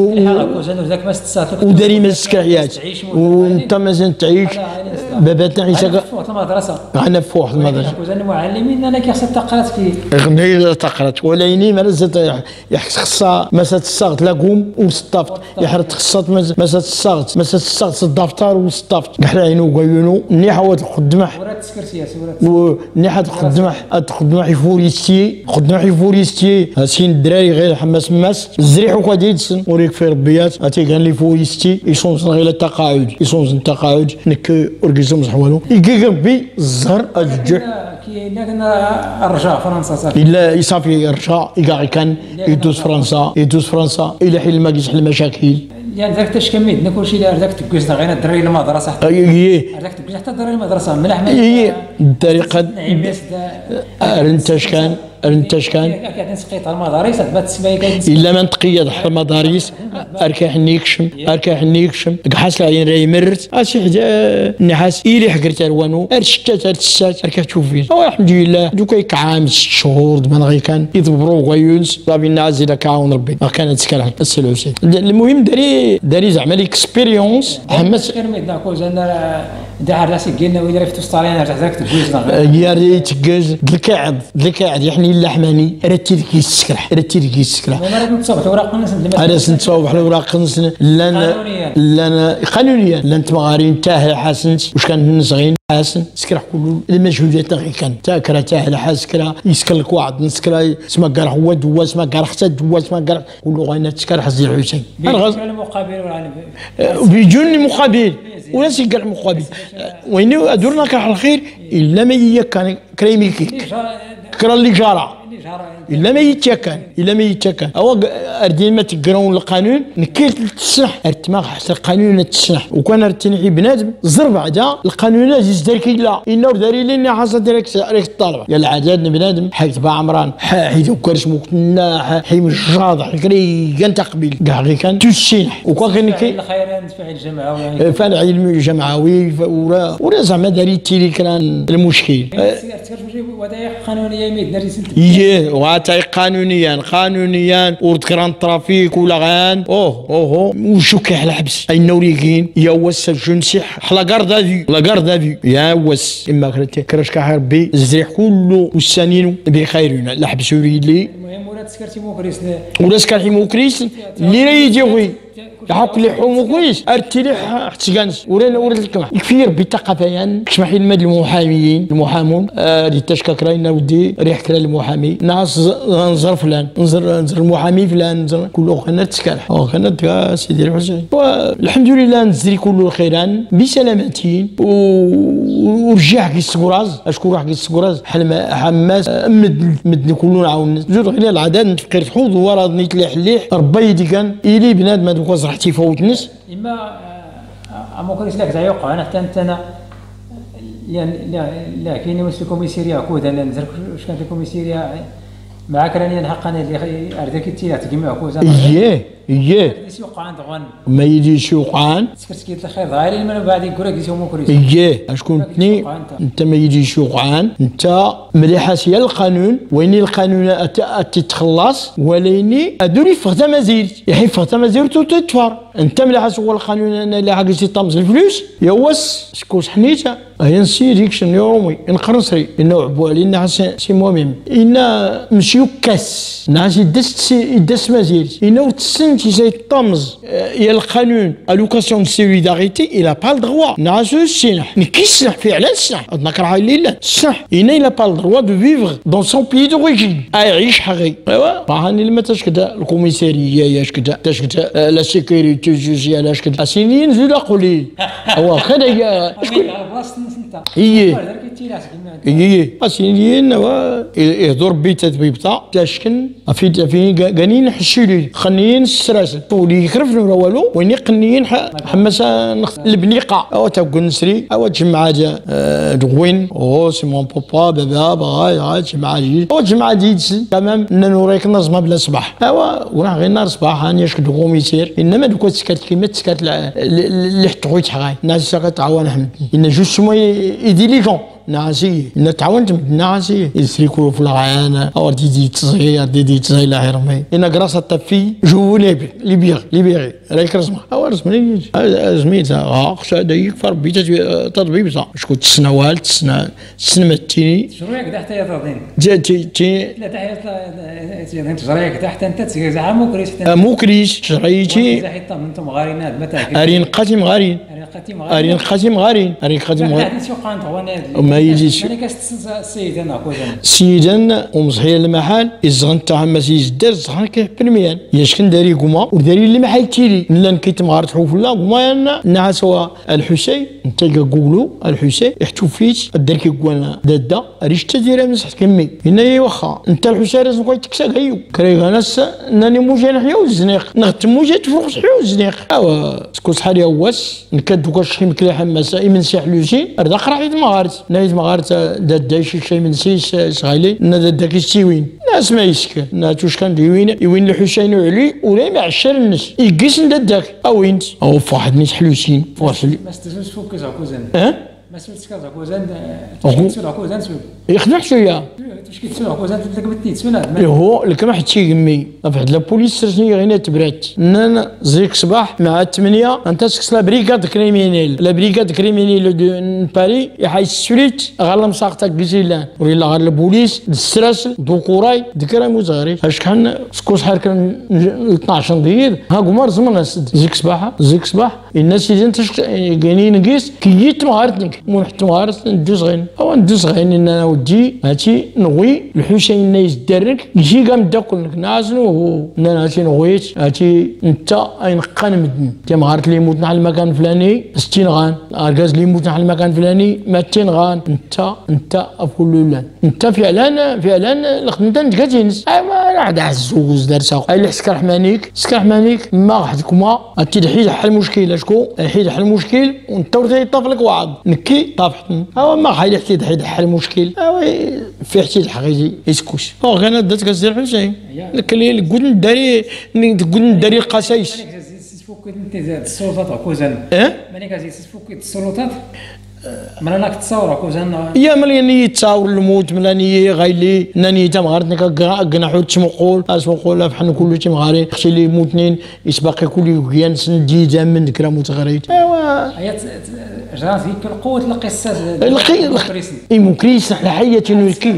وداري ما السكريات وانت مازال تعيش باباتنا عيسى
فوق المدرسه
انا فوق المدرسه
كوزان المعلمين انا كيخص تقرات كي
غني تقرات ولكن ما زاد خصها ما تستغط لاكوم وستافت يحرت خصها ما تستغط ما تستغط الدفتر وستافت حنا عينو قايونو ني حوات الخدمح
ورات السكرتيه ورات
ني حد الخدمح الخدمح يفوريستي خدمح يفوريستي هاسين الدراري غير حماس ماس الزريح وكاديتسن وريك في ربيات اتي كان لي فوريستي يصونص غير التقاعد يصونص التقاعد نك ورقزهم صحوالو يجي ربي الزهر الجوع
كي كنا رجع فرنسا صافي
الا يصافي رجع يقع كان يدوز فرنسا يدوز فرنسا الى حين ما جيش المشاكل
يعني ذاك تشكميد كل شيء داك تكوز غير الدراري المدرسه حتى
اي
داك تكوز حتى الدراري المدرسه مليح
اي الطريقه رنتاش كان رنتاش كان
قاعدين سقيط المدارس تبات تسمعي
الا ما نتقيد حتى المدارس اركاح نيكشم اركاح نيكشم حاس علين راي مرت اسي حدا النحاس الي حكرت الوانو ارشتات ارتسات اركاح تشوف فيه الحمد لله دوكا كعام ست شهور دمان غي كان يضبروا غيونس صافي الناس اذا كاون ربي ما كانت كان السلوسي المهم داري داري زعما ليكسبيريونس حمس
كرميدنا كوزان دار راسي قلنا وين راه في توستالين راه ذاك تجوز
يا ريت تجوز الكعد الكعد يعني اللحماني رتي لك يسكرح رتي لك يسكرح
ما راه تصوب اوراق ناس
انا نتصوب على اوراق ناس لان لان قانونيا لا انت مغارين تاهل حسن واش كان نصغين حسن سكرح كل المجهودات غير كان تاكرا تاهل حسكرا يسكلك واحد نسكرا اسمها كرح هو دوا اسمها كرح حتى دوا اسمها كرح كله غير تسكرح زي الحسين
المقابل ولا
بيجوني مقابل ولا سيقال مقابل وين ادورنا كرح الخير الا ما هي كان كريميكي كرا اللي جارة إلا ما يتيكن إلا ما يتيكن أو أردين ما تقرون القانون نكيل تسنح أرتماغ حتى القانون تسنح وكان أرتنحي بنادم زر بعدا القانون لازم دارك لا إنه داري لي حصل دارك عليك الطالبة يا العداد بنادم حيت با عمران حيت كرش مكنا حي مش جاضح كري كان تقبيل كاع غير كان تسنح وكان كي
الخيران فعل جمعوي
فعل علم جمعوي ورا ورا زعما داري تيلي كان المشكل
ودايق قانونية يميد داري
يه واتاي قانونيا قانونيا وذكران ترافيك ولا غان اوه اوه وشو كاع الحبس اي نوريكين يا وس جنسيح حلا غاردا في لا غاردا في يا وس اما كرتي كراش كاع ربي الزريح كله والسنين بخيرنا الحبس يريد لي
المهم ولا تسكرتي موكريس
ولا سكرتي موكريس اللي راه يجي خويا يحق لي حومو كويس ارتلي حتسكانس ولا ولا الكما يكفي ربي تقافيان كشما حين المد المحاميين المحامون اللي آه تشكا راينا ودي ريح كرا المحامي ناس نزر فلان نزر نزر المحامي فلان نزر كله كنا تسكالح او كنا سيدي الحسين والحمد لله نزري كله الخيران بسلامتين ورجع كي السكراز اشكون راح كي السكراز حلم حماس مد مدني كله نعاون زود غير العدد نتفكر حوض ورا نيتليح ليح ربي يدي كان الي بنادم هذوك تيفوت نس
اما اما كريس لك تاع يوقع انا حتى انت انا لا لا لا كاين واش الكوميساريا كود انا نزرك واش كان في الكوميساريا معاك راني نحق انا اللي اردك تي تجمع كوزا
اييه اييه
يسوق عند غن
ما يديش يوقعان
سكرت كيت الخير ظاهرين من بعد يقول لك يسومو كريس
اييه اشكون تني انت ما يديش يوقعان انت مليحه سيا القانون ويني القانون تتخلص وليني ادوري فغتا مازير يحي فغتا مازير تتفر انت مليحه سوا القانون انا اللي حاجه تطمز الفلوس يا واس شكون حنيته هي نسي ديكشن يومي انقرصري انه عبوا علينا سي مهم ان مشيو كاس ناس يدس يدس مازير انه تسن تي سي طمز يا القانون الوكاسيون سوليداريتي الى با الدغوا ناس السنح نكيسنح فعلا السنح نكره ليلا السنح ان الى با الدغوا دو فيفر دون سون بيي دوريجين يعيش حقي ايوا باهاني لما تاش كدا الكوميساريه ياش كدا تاش كدا لا سيكوريتي جوجيال اش كدا اسيني نزول قليل هو خدايا شكون ايه ايه اسينيين يهضر بي تطبيبتا تاشكن في في قانين حشيلي خنيين السراسل تولي يخرف ولا والو وين قنيين حماسه البنيقه او تقول نسري او تجمع دوين او سي مون بابا بابا باغا باغا تجمع جي او تجمع ديتس تمام نوريك نظمه بلا صباح ايوا ونا غير نهار صباح هاني اش كدغوم يسير انما دوك تسكات كيما تسكات اللي حطويت حغاي الناس كتعاون حمد ان جوستومون ايديليجون ناسي نتعاونت ناسي يسريكو في العيانه او ديدي تصغير ديدي تصغير لا يرمي ان كراس الطفي جو لي لي بيغ لي بيغ راك رسمه او رسمني زميتها خصها هذا يكفر بيت تطبيب صح شكون تسنوال تسنا تسنمتيني
شنو ياك تحت يا تاضين
جا تي تي
لا تحت انت جرايك تحت انت تسير زعما موكريش
موكريش شريتي
حيت انتم غارينات متى
ارين قاتم غارين ارين قاتم غارين ارين قاتم غارين ما يجيش
ماني كاس انا كوزان
سيدان ومصحيه المحل الزغن تاع ما سيدار الزغن كيف بالميان ياش كنداري كوما وداري اللي ما حيتيلي لا نكيت مغار تحوف لا كوما نعسوا الحسين انت قولوا الحسين احتفيت الدركي كوانا دادا ريش تدير مسحت كمي هنا واخا انت الحسين لازم كوي تكسا كايو كري غناس ناني موجي نحيو الزنيق نغت موجي تفوق حيو الزنيق اوا سكو صحالي هواس نكدو كاش مكلي حماسه من سي حلوسي ردا قرايت مغارت نايت مغارت دادا شي شي من سيس صغالي دادا كيستيوين ناس ما يسكن ناس واش كان يوين يوين الحسين وعلي ولا ما عشر الناس يقيس داداك اوينت او فواحد نيت حلوسين فواصل
ما استزوج فوق كوزان
اه
ما سولتش كذا كوزان تسول كوزان سول
يخدع شويه
واش كيتسول كوزان تلك بتيت سول
هو الكما حتى يمي فواحد لا بوليس سرتني غير تبرات نانا زيك صباح مع الثمانية انت سكس لا بريغاد كريمينيل لا بريغاد كريمينيل دو باري يحيى سوليت غالا مساقطه كيزيلان ولا غير البوليس السراسل دو قراي ذكر مزغري اش كان سكوس حار كان اثناش ديال ها قمر زمان زيك صباح زيك صباح الناس اللي انت كاينين نقيس كيت مهارتك مو حتى مهارت ندوز غين او ندوز غين انا ودي هاتي نغوي الحسين نايز درك يجي قام داكل نازنو هو انا هاتي نغويت هاتي انت اين قان مدن انت مهارت لي موت على المكان الفلاني ستين غان اركاز لي موت على المكان الفلاني مئتين غان انت انت افولولان انت فعلا فعلا خدمت انت كتجنس ما راه عزوز دار ساق اللي حسك رحمانيك سك رحمانيك ما وحدكما هاتي الحيد حل المشكل شكون الحيد حل المشكل وانت ورثي طافلك واحد نكي طافحت او ما حيد حتى حيد حل المشكل او في حتى الحقيقي يسكوش او غير دات كزير الحسين لك اللي قلنا داري قلنا داري القسايس
فوق انت السلطات كوزان
اه
ماني كازيس فوق السلطات من انا كتصور كوزان
يا ملياني تصاور الموت ملاني غايلي ناني تا مغارتني كنحو تمقول اسمقول فحن كله تمغاري اختي لي موتنين يسبقي كل كيان سندي زمن ذكرى متغريت ايوا
هي جراسي القوه القصه
القي اي مكريس الحيه نلكي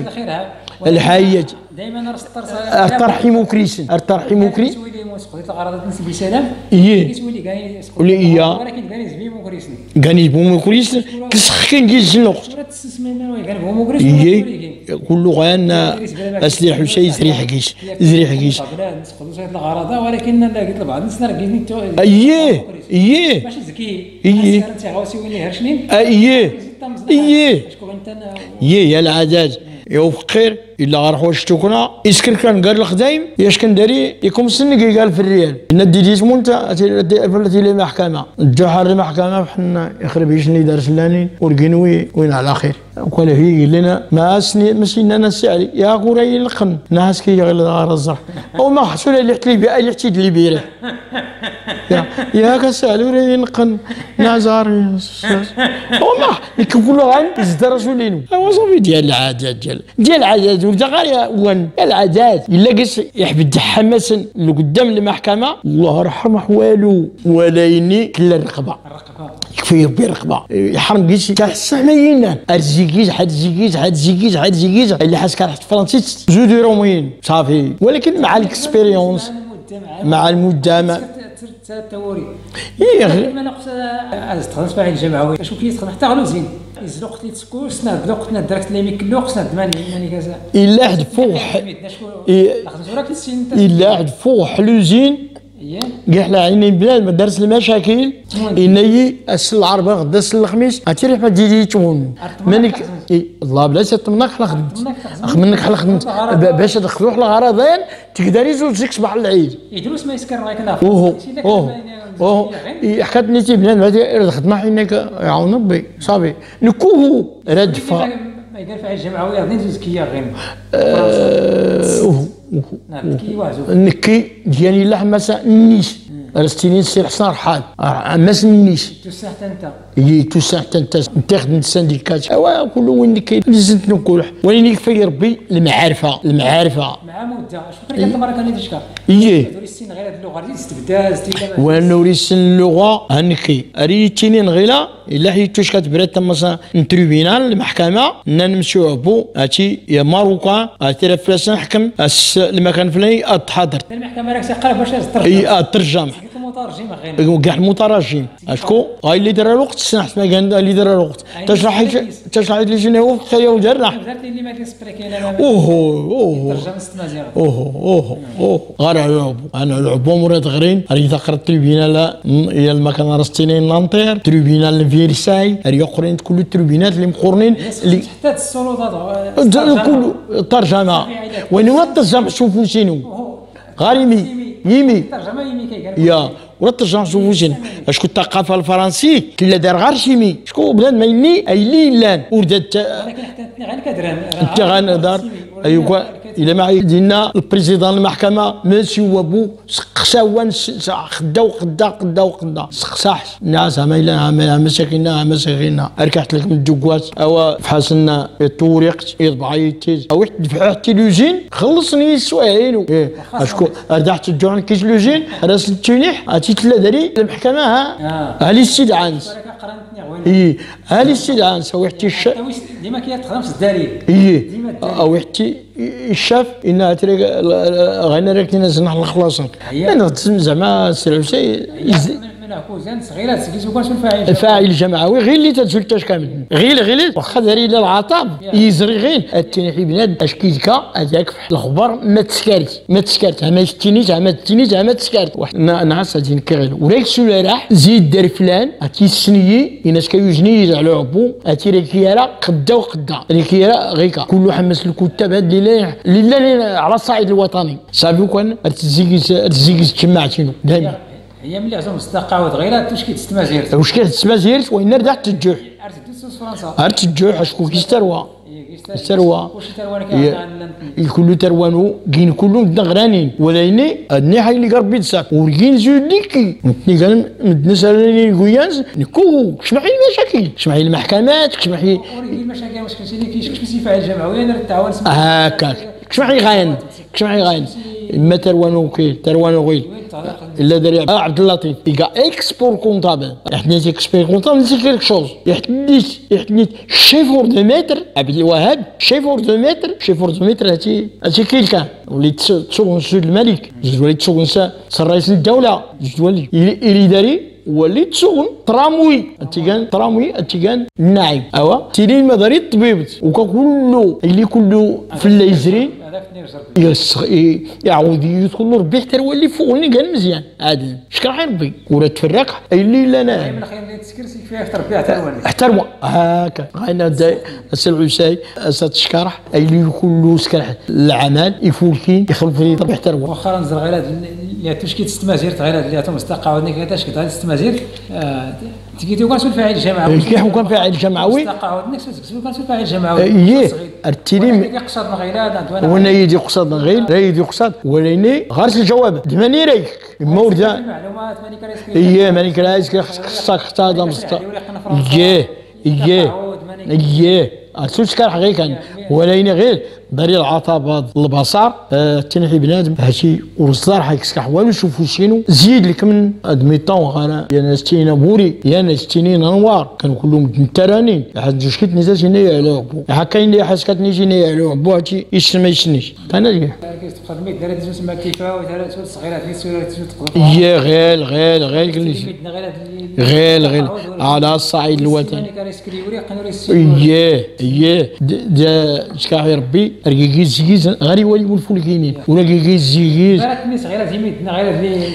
الحيه
دائما رستر
ارترحموا كريسن ارترحموا كريسن
تسوي لي مسقط الغرض نسبي سلام
ايه
تسوي لي كاين
ولا ايا
ولكن كاين زبي مو كريسن
كاني بومو كريسن كسخ كنجي الزنوق
تسمينا كان بومو كريسن
ايه كله غان اسلي حسين زري حكيش زري حكيش
نسقطوا شويه الغرض ولكن لا قلت لبعض الناس راه كاينين
اييه اييه
ماشي ذكي
اييه
انت غاوسي ويلي هرشنين
اييه اييه
شكون انت
اييه يا العداد يوفق خير الا غير حوايج شتوكنا يسكر كان قال الخدايم ياش كنداري يكون سنك قال في الريال ندي ديسمون تا فلتي لي محكمه الجحر المحكمه حنا يخرب يشني دار سلانين ورقنوي وين على خير وقال هي قال لنا ما سني مسينا ناس علي يا غوري لقن ناس كي غير غار الزرع او ما حصل اللي حتلي بها اللي حتيد لي بيره يا يا كسالو ري نقن نازار والله يكون غان يزدرسوا لينو هو صافي ديال العادات ديال ديال العادات ولدا غير وين العادات الا قص يحب حماسا لقدام المحكمه الله يرحمه والو ولايني كلا الرقبه يكفي بالرقبه يحرم قيس تاع السحميين ارزيكيز حد زيكيز حد زيكيز حد زيكيز اللي حاس كان فرنسيس زود روميين صافي ولكن مع الاكسبيريونس مع المده مع
التوري
ايه
ما نقص استخدام فاعل الجمعوي شوف كيستخدم حتى غلوزين يزلق لي تسكو سناد لقتنا دركت لي ميك لوق سناد ماني ماني كذا
الا حد فوق الا حد فوق حلوزين كاع لا عيني بلاد ما دارت المشاكل اني اسل العربه غدا اسل الخميس هاتي ما تجي تون مانك الله بلا تمنك حنا خدمت منك حنا خدمت باش تاخذوا الغرضين تقدري زوج زيك صباح العيد
يدروس ما يسكر راك انا
اوه اوه اوه حكات نيتي بلاد هذه خدمه حينك يعاون ربي صافي نكوه ردفه
ما يقال فاعل الجمعوي غادي نزوز كيا غير
اوه النكي ديالي لحمه النيش رستيني السي حسن رحال عماس النيش
توسع حتى انت
هي توسع حتى انت انت خدمت السنديكات اوا كل وين نكي لزمت نقول ولكن يكفي ربي المعارفه المعارفه
مع مده شكون كانت المره كان يدشكا
ايه
دوري السن غير هاد اللغه اللي استبدال
ونوري السن اللغه هنكي ريتيني نغيلا الا حيتوش كتبرد تما التريبينال المحكمه نمشيو عبو هاتي يا ماروكا هاتي رفلاس نحكم المكان الفلاني تحاضر
المحكمه راك قرب باش ترجم
اي ترجم
المترجم غير
كاع المترجم اشكو هاي اللي دار الوقت سمحت ما كان اللي دار الوقت تشرح تشرح لي شنو هو خيا ودرنا
درت لي ما كنسبريك انا
اوه اوه
ترجم استمازيغ
اوه اوه اوه غير العب انا العبو مراد غرين راه تقرا التريبينال هي المكان رستينين نانتير تريبينال فيرساي راه يقرين كل التريبينات اللي مقرنين اللي
حتى السولودات
كل ترجمه وين هو الترجمه شوفوا شنو غاريمي يمي
ترجمه يمي كيقال
يا ولا ترجع شوفوا شنو شكون الثقافه الفرنسي كلا دار غير شيمي شكون بلاد ما يني ايلي لان وردات
ولكن حتى غير كدران
انت غنهضر ايوا الا ما دينا البريزيدون المحكمه ماشي هو بو سقساوان خدا وخدا خدا وخدا سقساح الناس ما الا مساكيننا مساكيننا ركحت لك من الدكوات او فحسنا التوريق يطبع يتيز او دفع التلوجين خلصني سواعين اشكون ردحت الجوعن كيس لوجين راس التنيح تيتلا داري المحكمه ها هالي استدعانس اي هالي استدعانس او حتى
ديما كيتخدم في الدليل
اي او حتى الشاف انها تري غينا راك نزنح الخلاصه انا زعما سير شيء
من عكوزان صغيرات سكيزو كاش الفاعل
الفاعل الجمعوي غير اللي تتزلتاش كامل غير غير واخا داري للعطاب يزري غير التنحي بناد اش كيتكا هذاك الخبر ما تسكرت ما تسكرت ما تشتينيش ما تشتينيش ما تسكرت نعس هادي نكغل وليك سولا راح زيد دار فلان هاتي السنيي الناس كيوجني على عبو هاتي ريكيرا قدا وقدا ريكيرا غيكا كله حمس الكتاب هاد اللي لله على الصعيد الوطني صافي كان تزيكز تزيكز تجمعتينو دائما
هي ملي عزوم مستقعود غير واش كيتستمازيرت
واش كيتستمازيرت وين ردحت الجوع
ارت فرنسا
ارت الجوع شكون كيستروى استروى
واش تروى كان
الكل تروانو كاين كلهم دغرانين ولكن النيحه اللي قرب يتساك وركين زوديكي ني كان مدنس على غويانز نكو شمعي المشاكل شمعي المحكمات شمعي
وركين المشاكل واش كنتي كيش كيش فاعل الجمعويه انا التعاون
هكاك شمعي غاين شمعي غاين ما تروانو كي تروانو غير الا داري عبد اللطيف يلقى اكسبور كونطابل حنيت اكسبور كونطابل سي كيلك شوز يحنيت يحنيت شيفور دو متر عبد الوهاب شيفور دو متر شيفور دو متر هاتي هاتي كيلكان ولي تسوق سود الملك زيد ولي تسوق نسا رئيس الدوله زيد ولي اللي داري وليت سغن تراموي اتيكان تراموي اتيكان النعيم اوا تيلي مداري طبيبت وككله اللي كله في الليزري يس يعاود يدخل ربي حتى يولي فوقني قال مزيان عاد شكون حيربي ولا تفرق اللي لا انا
من خير اللي تسكرسي فيها حتى ربي حتى الوالد
حتى هكا غاينا السي العساي اسا تشكرح اللي كله سكرح العمل يفولكين يخلف لي ربي حتى الوالد
مؤخرا زر غير اللي تشكي تستمازير غير اللي تم استقعدني كذا شكي تستمازير تيجي تو كنسول فاعل جماعي
كيف كان فاعل جماعي
استقعدني كنسول فاعل جماعي
ايه ارتيلي
يقصد غير
وانا يدي قصد غير لا يدي قصد وليني غارس الجواب دماني ريك موردا
معلومات ماني كريسكي
ايه ماني كريسكي خصك خصك مسطا ايه ايه ايه اسوس كان حقيقة وليني غير داري العطابات البصر أه تنحي بنادم هادشي والصدار حيكسكح والو شوفوا شنو زيد لك من ادميطون غانا يا ناس تينا بوري يا ناس تينين انوار كانوا كلهم مترانين حد جوشكيت نزات هنايا على عبو هكاين اللي حاسكات نيجي هنايا على عبو هادشي يسمى ما يسنيش انا ليه
تقدمي دارت تسمى كيفاه وثلاث سول صغيرات اللي سولات تقدر
هي غير غير غير غير غير على الصعيد الوطني ايه ايه دا شكاحي ربي رقيقي زيز غير يولي والفولكينين ولا رقيقي زيز
غير الناس غير زيميتنا غير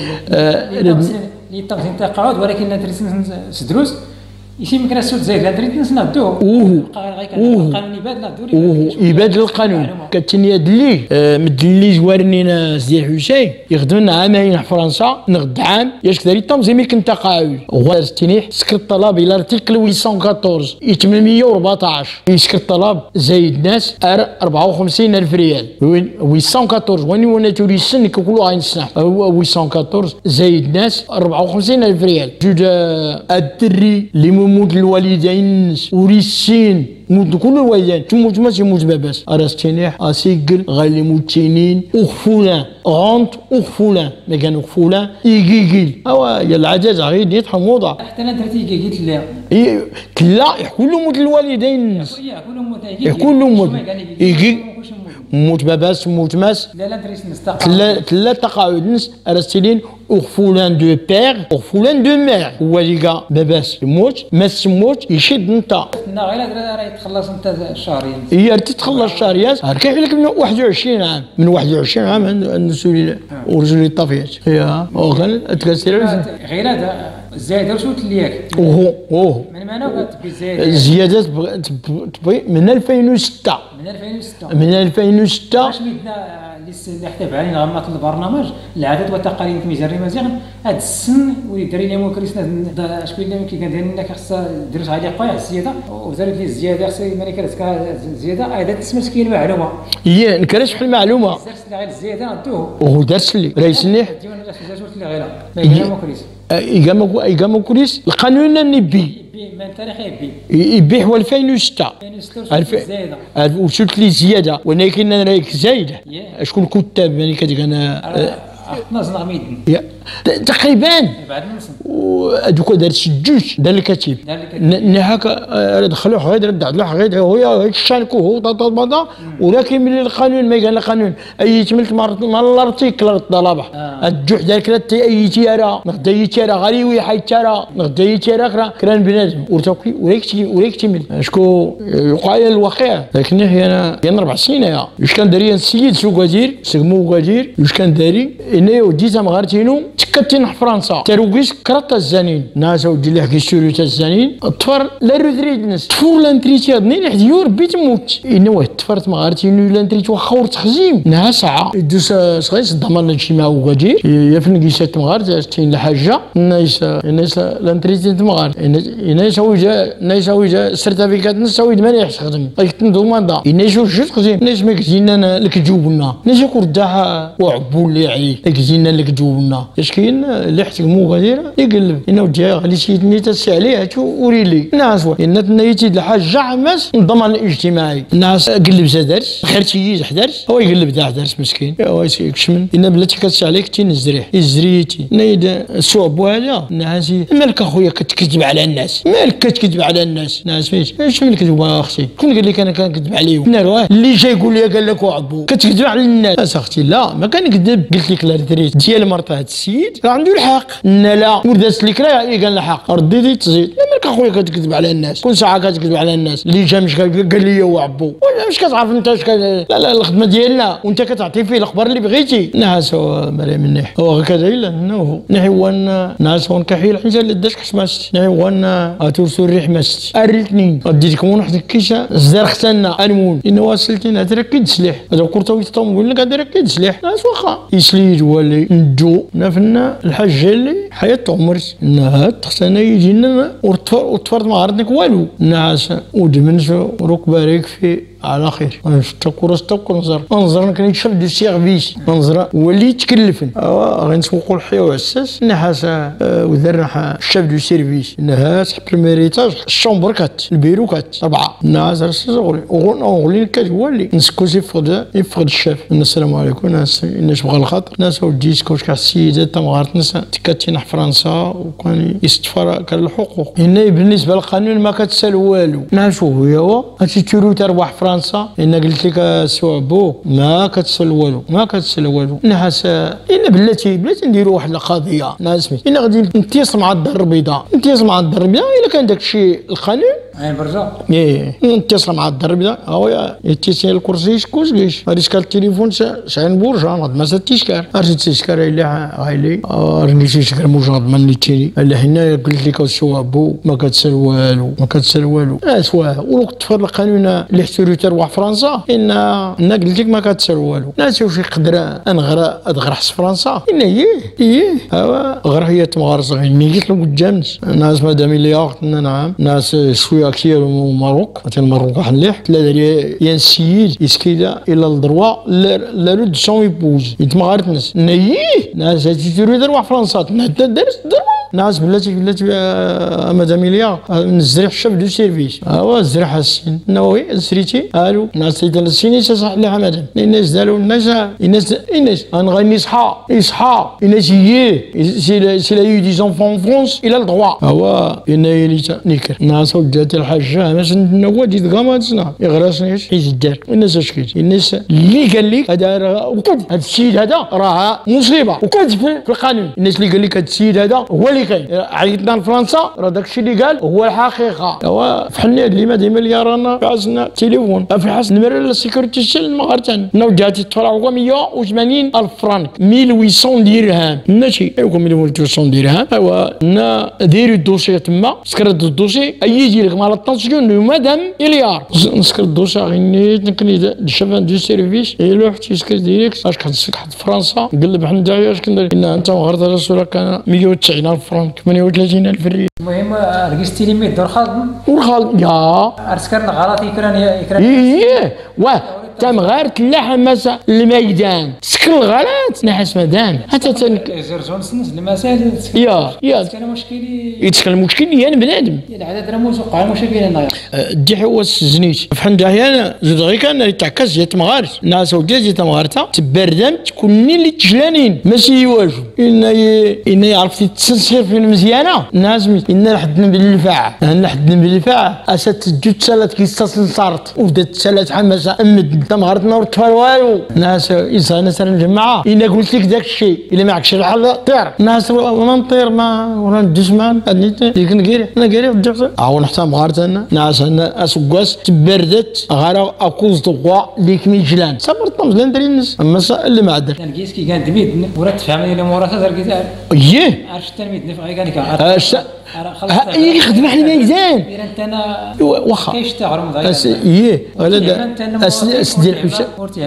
اللي اللي تقسيم تقاعد ولكن لا تريد سدروس يشي يمكن السود زايد لا تريد نسنادوه
اوه
القانون يبادل
اوه يبادل القانون كتنيا دلي مدلي جوارنينا سيدي الحسين يخدم لنا عامين في فرنسا نغد عام ياش داري تنظيمي كنت تقاعد هو ستينيح سكر الطلب الى ارتيكل ثمانمية وأربعطاش ثمانمية وأربعطاش يسكر الطلب زايد ناس أربعة وخمسين ألف ريال ثمانمية وأربعطاش وين وانا تولي السن كلو عين السنة ثمانمية وأربعطاش زايد ناس أربعة وخمسين ألف ريال جوج الدري اللي موت الوالدين وريسين موت كل الوالدين تموت ماشي موت باباس أراستينيح أسيقل غالي موتينين أخفولان غونت أخفولان ما كان أخفولان إيجيجيل أوا يا العجاز غير يطحن موضع
حتى أنا درتي قلت لا
إيه لا كل موت الوالدين كل موت إيجي موت باباس موت ماس
لا لا دريس نستقع
لا لا تقاعد نس أراستينين أخفولان دو بير أخفولان دو مير هو اللي قال باباس يموت ماس يموت يشد نتا
لا غير راه تخلص انت شهرين
هي تتخلص شهريات كيف لك من واحد وعشرين عام من واحد وعشرين عام نسولي ورجلي طافيات هي وكان تكسر
غير هذا الزياده واش قلت ليك
اوه اوه
من معنى كتبي الزياده
الزيادات تبغي من ألفين وستة
من ألفين وستة
من ألفين وستة
واش مدنا اللي احتفى علينا غمات البرنامج العادات والتقاليد كميزان مزيان هذا السن ويدري لي مو كريسنا شكون اللي كي كندير لنا خاصها دروس عليه قوي الزياده وزادت لي الزياده خاصها ملي كتذكر الزياده ايضا تسمى مسكين المعلومه
هي نكرش في المعلومه
درس غير الزياده ندوه
وهو درس لي رئيس النيح
ديوان الاساتذه قلت لي غيرها ما مو كريس
إيجامو إيجامو كريس القانون النبي
من تاريخ يبي
يبيع هو ألفين وستة
زايده
وشفت لي زياده ولكن انا رايك زايده شكون الكتاب يعني كتقول انا
ناس نغميد
تقريبا
بعد نص
هذوك دار سجوج دار الكاتب هكا دخلوه غير دعوه غير هو الشانكو هو طاطا ولكن من القانون ما قال القانون اي تملت مرت الارتيكل الطلبه الجوح دارك اي تياره نغدا يتياره غالي ويحي تياره نغدا يتياره كران بنادم ورتوكي وليك وليك تمل شكو يوقع الواقع لكن هي انا كان اربع سنين يا واش كان داري السيد سوق وزير سقمو وزير واش كان داري اني وديتها مغارتينو تكتين فرنسا تروقيس كرات الزنين ناس ودي لي حكي سوريت الزنين الطفر لا رودريد ناس تفور لانتريتي هادني لحد يور بيت موت انو تفرت مغارتينو لانتريتي وخور تخزيم ناس ساعه يدوس صغيس الضمان الاجتماعي وغادير يفن قيسات مغار تين الحاجه الناس الناس لانتريتي مغار الناس وجا الناس وجا سيرتيفيكات الناس ويد ما يخدم قلت ندوماندا الناس جوج تخزيم الناس ما كزينا لك جوبنا الناس كردها وعبو اللي عليه كزينا لك جوبنا اش كاين اللي حتكمو غادير يقلب انه جا غادي شي نيت تسع عليه وري لي الناس ان نيتي الحاجه عماس الضمان الاجتماعي الناس قلب زادرس خير تيجي حدرس هو يقلب ذا حدرس مسكين هو يكشمن ان بلاتي كتسع عليك تي نزريح يزريتي نيد الصعب هذا الناس مالك اخويا كتكذب على الناس مالك كتكذب على الناس ناس فيش اش من الكذب اختي كون قال لك انا كنكذب عليهم نروح اللي جاي يقول لي قال لك وعبو كتكذب على الناس اختي لا ما كنكذب قلت لك لا دريت ديال مرت هذا السيد السيد راه عنده الحق. لا لا مرداس اللي كرا قال الحق رديتي تزيد. لا مالك اخويا كتكذب على الناس، كل ساعه كتكذب على الناس. اللي جا مش قال لي هو عبو ولا مش كتعرف انت اش. لا لا الخدمه ديالنا وانت كتعطي فيه الاخبار اللي بغيتي. نعس هو مريم النح هو هكذا الا انه نحيوان ناس هون كحيل حيت اللي داش حسماست نحيوان اتوسو الريح ماست اريتني اديتكم واحد الكيشه زار ختنا انمون انه وصلتينا تركد سلاح هذا كورتو يطوم لك هذا ركد سلاح ناس واخا يسليد ولي ندو نافنا الحاجه اللي حياه عمرت انها تختنا يجي لنا وتفرض ما عرضناك والو نعس ودمنش وروك بارك في على خير. نشتكر استكر نظر نظر كان يتشرب دو سيرفيس نظر ولي يتكلفن غنسوقوا الحياه وعساس نحاس ودرنا الشاف دو سيرفيس انها تحب الميريتاج الشومبر كات البيرو كات اربعه ناس راسغولي وغولي كات هو اللي نسكوزي يفقد يفقد الشاف. السلام عليكم ناس الناس بغى الخاطر ناس وديس كوش كاع السيدات تمغارت ناس تكاتينا في فرنسا وكان يستفر كان الحقوق هنا بالنسبه للقانون ما كتسال والو. نعرفوا هو هاتي تيرو تربح فرنسا إن قلت لك سوابو ما كتسال والو ما كتسال والو. نحس إن بلاتي بلاتي نديرو واحد القضيه ناس سميت إن غادي نتيصل مع الدار البيضاء نتيصل مع الدار البيضاء إلا كان داك الشيء القانون
عين برجا
ايه نتصل مع الدار البيضاء هو يتيسين الكرسي شكوش كيش غادي تشكال التليفون شحال بورجا ما تيشكر ارجع تيشكر الا غايلي راني تيشكر موجا ضمن لي تيري الا هنا قلت لك سوابو ما كتسال والو ما كتسال والو اسوا وقت تفر القانون اللي حتى تروح فرنسا ان انا قلت لك ما كتسال والو. ناس واش يقدر انغرا ادغر حس فرنسا ان ايه ايه هو غير هي تمغارس غير قلت له قدامس ناس مادام اللي ياخذ نعم ناس شويه كثير ماروك مثلا ماروك حنليح ثلاثه يا السيد يسكيدا الى الدروا لا رود سون يبوز يتمغارت ناس نيه ناس تيرو تروح فرنسا درس ناس بلاتي بلاتي مادام اللي نزري الشاف دو سيرفيس هو الزري حسين نووي زريتي الو ناس تلسيني صح لها مدام الناس داروا الناس الناس الناس غنغني صحا يصحى الناس هي سي سي لا يو دي زونفون فرونس الى الدروا هو ان يليتا نيكر ناس ودات الحاجه باش نوادي دغاماتنا يغرسني حيت دار الناس اش كاين الناس اللي قال لك هذا وكد هذا السيد هذا راه مصيبه وكد في القانون. الناس اللي قال لك هذا السيد هذا هو اللي كاين عيطنا لفرنسا راه داك الشيء اللي قال هو الحقيقه. هو فحني هاد اللي ما ديما اللي رانا عزنا تليفون في حسن نمر السيكوريتي سيل مغرتان نوجاتي تفرعوا مية وثمانين الف فرنك ألف وثمانمائة درهم ماشي ايوا ألف وثمانمائة درهم. ايوا نا ديروا الدوسي تما سكرت الدوسي اي يجي لك مال الطونسيون مادام اليار نسكر الدوسي غيني نكني الشفان دو سيرفيس يلوح تيسكر ديريكت اش كتسك حد فرنسا قلب حنا اش كندير ان انت مغرت راسك كان مية وتسعين الف فرنك ثمانية وثلاثين الف ريال.
المهم رقصتي لي ميت دور خالد
ورخال يا
ارسكرنا غلط يكران يكران
ايه واه تم غير تلاحة مسا الميدان سكر الغلط نحس مدام حتى تنك
زرزون سنس المسائل
يا يا
كان مشكلي
يتسكر المشكل هي انا بنادم
العدد راه موزوق على مشاكل هنا
دي حوا الزنيت فحن داهيا زود غير كان يتعكس جات مغارس ناس وديت جات مغارتا تبردم تكوني اللي تجلانين ماشي واجو ان ان عرفتي تسنسير في المزيانه الناس ان لحدنا بالدفاع لحدنا بالدفاع اسات تجو تسالات كيستصل صارت وبدات تسالات حماسه امد تمغرتنا ورتفر والو ناس انسان سر الجماعه الا قلت لك داك الشيء الا ما عكش الحل طير ناس ما نطير ما ولا ندوش ما ديك نقير انا قير الجحر عاون حتى مغارتنا ناس اسكواس تبردت غير اكوز دغوا ليك ميجلان صبرت مزلان دري الناس اما اللي ما عدر
كان كيس كي كان دميد ورا تفهمني لي مورا تهضر كي
ايه
عرفت التلميذ نفع كان كان
خلاص يخدم على الميزان
انت انا
واخا
كايش تاع
بس ايه ولا اسدي الحوشه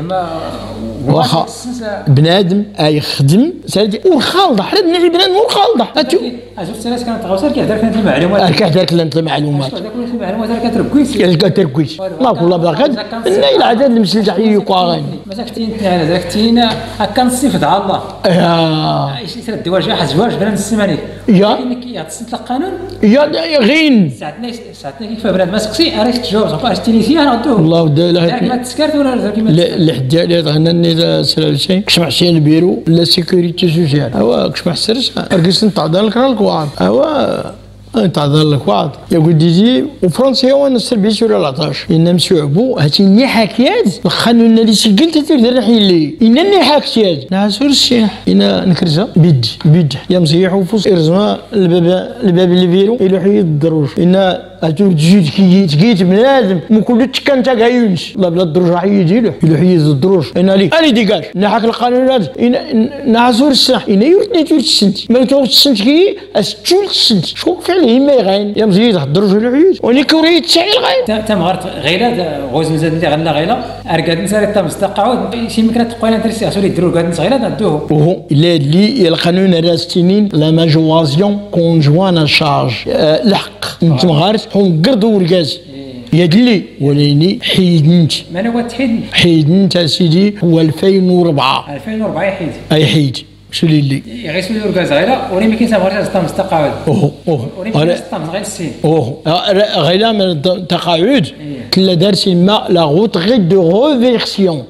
واخا بنادم يخدم سالتي والخالضه حنا بنادم بنادم والخالضه
ازوج ثلاث كانت غوصر كيهدر كانت المعلومات
كيهدر كانت المعلومات
هذاك المعلومات راه كتركويس
كتركويس ما والله باغي لا العدد المسلج يقوا غادي
مازال كنتي انت انا ذاك تينا هكا نصيف على الله
اه
ايش يصير الدواج واحد زواج بلا نسمعني
يا
يعطيك القانون
يا غين
ساعتنا ساعتنا كيف بنادم سقسي اريك تجاوب باش تينيسي انا غدوه
والله ودا لا
ما تسكرت ولا كيما
لا حد اللي غنى سلالتي كشمع شي البيرو لا سيكوريتي سوسيال هو كشمع السرس رقص نطعد لك الكواب هو تعذر لك بعض يا وديتي وفرنسا وانا السربيس ولا العطاش ان مسوعبو هاتي ني حكيات القانون اللي سجل تدير درحي لي ان ني حكيات نعسور الشيح ان نكرزه بيد بيد يا مزيح وفوس ارزما الباب الباب اللي فيرو الى حي الدروج ان اتو تجي كي تجيت بنادم ما كلش كان تاع يونس لا بلا الدروج راح يجي له الى حي الدروج ان لي اني ديكاج نحك القانونات ان نعسور الصح ان يورتني تورت السنت ما تورت السنت كي استول السنت شكون فعلا ما يغين يا مزيد الدروج ولا حيد وني كوري تسعي الغين
تم غرت غيلا غوز مزاد اللي غلا غيلا ارقاد نسال تم استقعود شي مكنه تقوينا درسي اسوري دروج قاد نسغيلا ندوه
وهو لا اللي القانون راستينين لا ماجوازيون كونجوان شارج الحق انت مغارت هم قردوا ورقاز يدلي وليني حيدنت
من هو تحيد
حيدنت سيدي هو ألفين وأربعة
ألفين وأربعة يحيد
اي حيد شو اللي
يغيسوا ورقاز غيلا ولي ما كاين غير تم استقعود
اوه اوه
ولي ما كاين تم غير السين
اوه غيلا من التقاعد كلا دارسي ما لا غوت غير دو ريفيرسيون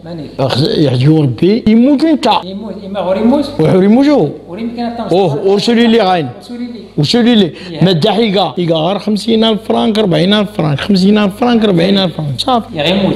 يحجو ربي يموت انت
يموت اما غير يموت
وحوري موجو
ولي ما كاين تم
اوه وشولي اللي غاين وشولي اللي ما الدحيقه يلقى غير خمسين ألف فرانك أربعين ألف فرانك خمسين ألف فرانك أربعين ألف فرانك صافي
يغيموت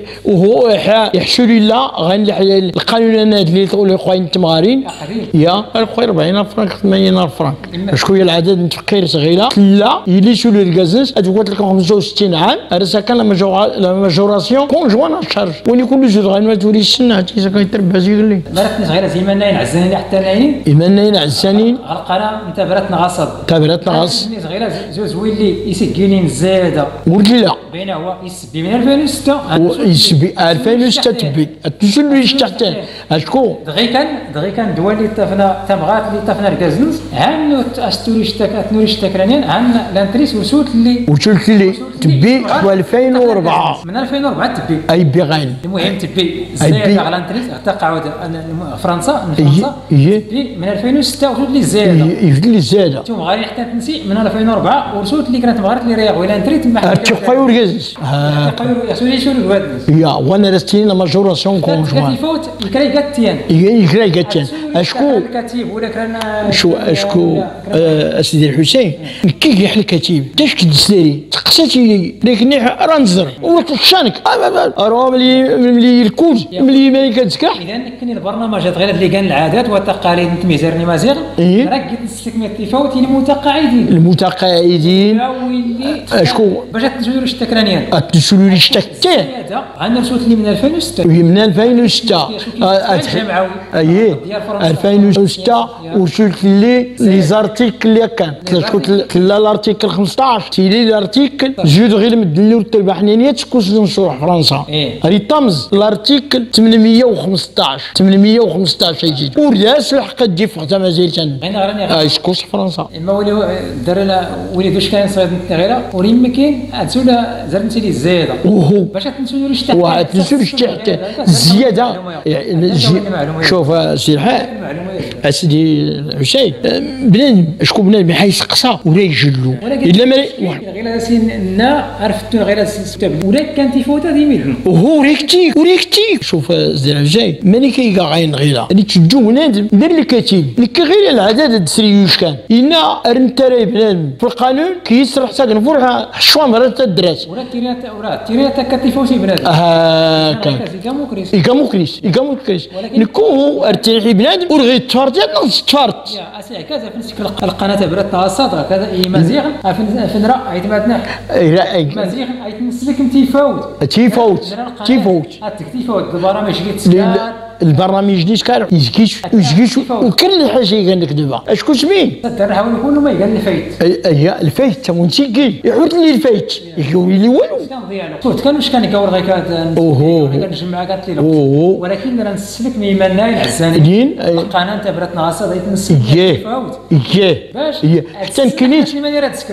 وهو يحشو لي لا غنلحي القانونات اللي تقول خويا تمارين يا الخويا أربعين ألف فرانك ثمانين ألف فرانك شكون العدد نتفكر صغيره لا يلي شو لي الكازنس تقول لك خمسة وستين عام هذا كان لا ماجوراسيون كونجوان شارج وين يكون جوج غير ما تولي السنه تي سكن تربى زيغلي
مرتنا صغيره زيما ناين عزانين حتى ناين
ايمان ناين عزانين
غلقنا انت براتنا غصب
تابراتنا غص
صغيره زوز ويلي يسقيني زاده
ولي لا
بين هو يسبي من ألفين وستة
يسبي ألفين وستة تبي تشنو يشتحتان اشكون
دغيا كان دغيا كان دول اللي طفنا تبغات اللي طفنا الكازنوس عن استوري اشتكات نوري اشتكرانين عن لانتريس وسوت اللي
وسوت اللي تبي ألفين وأربعة
من ألفين وأربعة تبي
اي بيغين
المهم تبي زايد على لانتريس تقاعد فرنسا فرنسا تبي من ألفين وستة وسوت اللي زاده
يفد لي زاده
انتم غادي حتى تنسي من ألفين وأربعة ورسوت اللي كانت مغارت اللي رياغ ولا نتري تما
تقايو ركز
تقايو سوري شو الواد
يا وانا رستين لا ماجوراسيون كونجوان
يفوت الكراي قاتيان
يكراي قاتيان اشكو
الكتيب ولا كان
شو اشكو اسيدي الحسين كي يحل الكتيب داش كدسري تقساتي لكن رانزر وتشانك راه ملي ملي الكوز ملي ما كتسكح
اذا كاين البرنامجات غير اللي كان العادات والتقاليد نتميزرني مازيغ راك قلت نستكمل تفاوت المتقاعدين
المتقاعدين اشكو
باش تنسولوا الاشتكرانيين
تنسولوا الاشتكتان
انا رسولت لي من ألفين وستة
من ألفين وستة اي ألفين وستة وصلت لي لي زارتيكل اللي كان كلا الارتيكل خمسطاش تيلي الارتيكل جود غير مدني والتربه حنانيه تكوس نشروح فرنسا ري طمز الارتيكل ثمانمية وخمسطاش ثمانمية وخمسطاش يجي ورياس الحق دي فقط مازال كان ايسكوس فرنسا
اما ولي دار ولي دوش كان صايد غيره ولي ما كاين تسولا زرنتي لي زايده باش تنسولوا الاشتحات
واه تنسولوا الاشتحات زياده شوف سي الحاج اسيدي الحسين بنادم شكون بنادم حيسقسى ولا يجلو الا ما
غير سينا عرفتو غير ولا كان تيفوتا ديما
وهو ريكتيك وريكتيك شوف سي الحسين ماني كيلقى غاين غيره اللي تجو بنادم دير الكتيب لك غير العدد تسريوش كان إنا رنتري بنادم في القانون كيسرح ساكن فرحه حشوان مرات الدرات
ولا تيريات ولا تيريات كتيفوسي بنادم
هاكا
يكاموكريس
يكاموكريس يكاموكريس نكو ارتاحي بنادم ورغي تفارت نص تفارت
يا اسي كذا في القناه برات الصدر كذا اي مزيغ فين راه عيتماتنا
اي
مزيغ عيتنسلك تيفوت
تيفوت تيفوت
هاتك تيفوت البرامج جيت
البرنامج ديال كار يزكيش يزكيش وكل حاجه قال لك دابا اشكون سمين
نحاول نقول ما قال لي فايت
اي الفايت تا ونسيكي يحوت لي الفايت يقول لي والو
كنت كان واش كان يكور غير كانت
اوه
كنجمع قالت لي ولكن راه نسلك ميمان نايل عزاني القناه انت برات ناصه دايت نسلك
فاوت ياه
باش
حتى نكنيت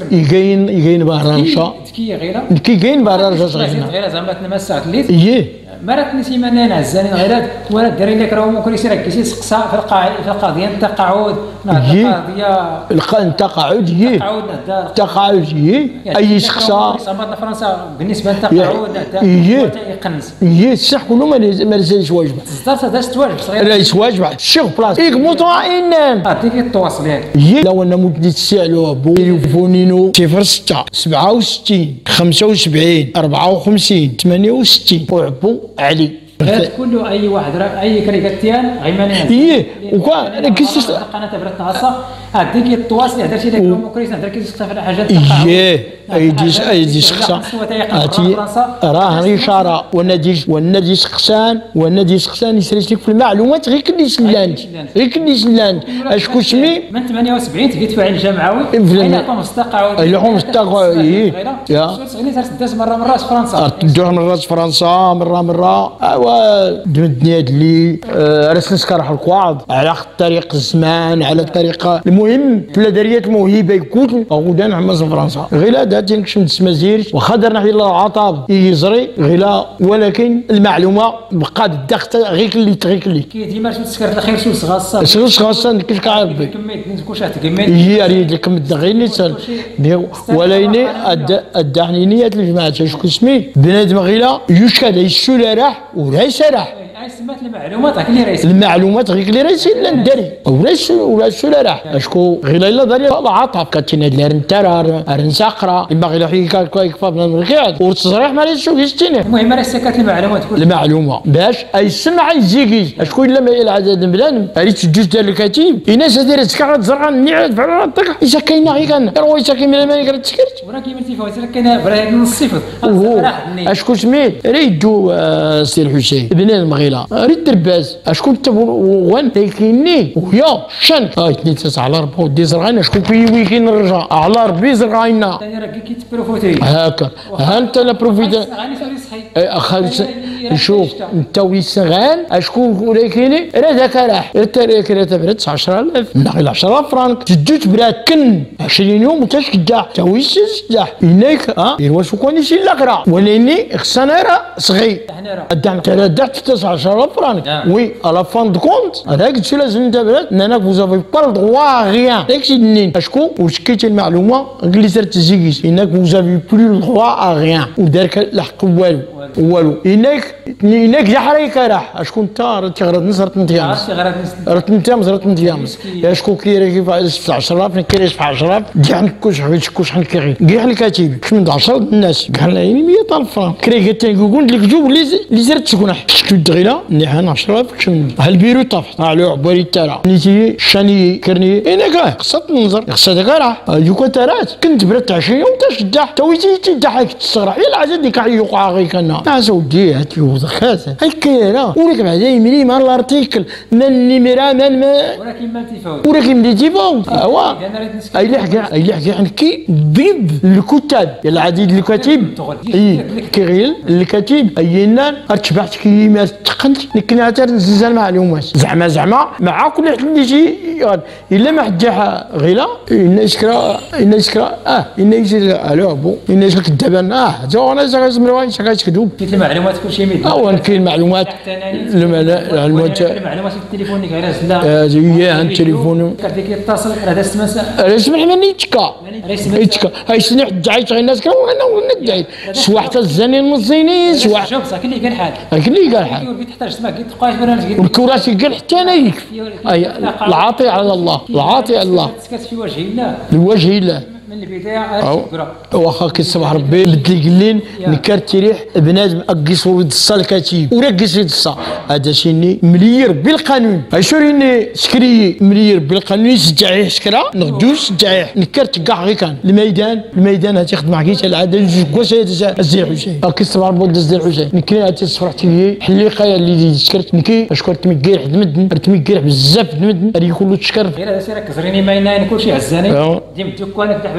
يكاين يكاين بهرانشا
تكي غيره
كي كاين بهرانشا صغيره
غير زعما تنمس ساعه الليل
اييه
مرات نسيمان عزاني غيرات ولا داري لك راه ممكن يصير كيسي سقسا في القاع في القضيه التقاعد القضيه
التقاعد هي
التقاعد
التقاعد هي اي شخصه
صابت فرنسا بالنسبه للتقاعد
هي
يقنص
هي الصح كله ما رزاش واجبه
صدرت دازت واجب صغير
رئيس واجبه الشيخ بلاص إيك مطمئنا
عطيك التواصل ياك
هي لو انا مدة الساعه بو تليفونينو صفر ستة سبعة وستين خمسة وسبعين أربعة وخمسين ثمانية وستين وعبو علي
هاد كله اي واحد راه اي كريكاتيان غيماني
ايه وكان انا كنت
قناه برات نغصه هذيك التواصل هذا الشيء اللي كريس هذا كيتسقط على حاجات
ايه اي ديس اي ديس خصا عرفتي راه الاشاره والنادي والنادي سقسان والنادي سقسان يسريتك في المعلومات غير كليش لاند غير كليش لاند اشكون سمي
من ثمانية وسبعين تجي تفاعل الجمعوي
اين
عطاهم التقاعد
اين عطاهم التقاعد
يا داز مره مره في فرنسا
تدور مره في فرنسا مره مره ايوا الدنيا اللي راس نسكر الكواعد على طريق الزمان على طريقه المهم بلادريات الموهبه يكون غدا نعمل في فرنسا غير هذا تنكشف السمازير واخا درنا حتى العطاب يزري غير ولكن المعلومه بقات الدخت غير كلي غير كلي
كي ديما تسكر الخير سوس غاصه
سوس غاصه كيف كعربي
كميت كلشي تكمل
هي ريد لكم الدغيني ولكن الدعنينيه الجماعه شكون سمي بنادم غير يشهد يسول راح ولا سراح
سمات المعلومات غير اللي رئيس
المعلومات غير اللي رئيس لا ندري ولا ولا سول راح اشكو غير الا داري العطف كاتينا ديال انترار رنساقرا اما غير حيك كيف بنادم قاعد والتصريح ما ليش يستنى
المهم راه سكات المعلومات كل
المعلومه باش يسمع يزيكي شكون الا ما العدد بلان ريت تجوج ديال الكتيب الناس دايره تكعد زرعه النعاد بحال الطق اذا كاينه غير كان روي ساكن من الماني قالت تسكرت
وراه كيما تيفوت راه كاين برا نص صفر
اشكون سميت ريدو سي الحسين بنادم غير ريت درباز اشكون تبغون تيكيني ويا شنك هاي اثنين تسعة على أربعة ودي زرعين اشكون كي ويكين نرجع على ربي زرعينا
ثاني راه كي تبروفوتي
هاكا ها انت لا بروفيت اخا شوف انت ويسغان اشكون ولكن راه ذاك راح التاريخ راه تبرد عشرة آلاف ناقل عشرة فرانك تجوج براكن عشرين يوم وانت شكداح تا ويسس داح هناك ها واش كون يسير لاقرا ولاني خصنا راه صغير الدعم تاع دعت تسعة عشر فرانك وي على فان دو كونت هذاك قلت لازم تبرد نانا فوزافي با الدغوا غيان داكشي دنين اشكون وشكيت المعلومه اللي صرت تزيكيس انك فوزافي بلو الدغوا غيان ودارك لحق والو والو انك انك جحريك راح اشكون انت راه تغرد نصرت نتيام رات نتيام زرت نتيام اشكون كيري كيف عشرة آلاف كيري في عشرة آلاف ديال كوش حيت كوش حن كيغي كاع الكاتب كش من عشرة الناس كاع يعني مية ألف فرانك كري قلت نقول لك جوب اللي اللي زرت تكونح شكون دغيلا نحن عشرة آلاف كشم هالبيرو طفت على عباري تاع نيتي شاني كرني انك خصت ننظر خصت كاع يوكا ترات كنت برات عشرين يوم تشدح تويتي تضحك تستغرح يلا عاد ديك يوقع غير كنا يا زودي هاتي وذخات هكا ولك بعدا يملي مع الارتيكل من النمره من ما
ولكن ما تيفوت
ولكن ما تيفوت اوا اي لحق اي لحق نكي ضد الكتاب يلا عديد الكاتب اي كيغيل الكاتب اينا ارتبعت كيما تقنت لكن عاد نزل المعلومات زعما زعما مع كل واحد اللي يجي الا ما حجاها غيلا الناس كرا الناس كرا اه الناس الو بو الناس كدابان اه جو انا زعما مروان شكاش كذوب
كاين المعلومات كلشي ميد
اه كاين المعلومات
المعلومات المعلومات التليفونيك غير لا
هي التليفون
كيف يتصل راه داز تمسح
راه سمح مني تكا يتكا هاي سنح دعيت غير الناس كانوا انا ندعي سوا حتى الزاني المزينين سوا
شوف صح كلي قال حال
كلي قال حال
تحتاج تسمع قلت تقاش برنامج
والكراسي قال حتى انا يكفي العاطي على الله العاطي على الله
تسكت في وجه الله
لوجه الله
من البدايه
واخا كيصبح ربي اللي قلين نكر تريح بنادم اقيس ولد الصا الكتيب ورقص ولد الصا هذا شيني ملير بالقانون اشوريني سكري ملير بالقانون سجعيه سكرا نغدوش سجعيه نكرت كاع غير كان الميدان الميدان هتاخدم معك حتى العاده جوج كواسات الزي حسين كيصبح ربي ولد الزي حسين نكري هاتي صفرتي حليقه اللي سكرت نكي اشكر تمكير حدمدن تمكير بزاف دمدن هذه كله تشكر
غير هذا سير كزريني ماينين كلشي عزاني ديما الدكان فتح باب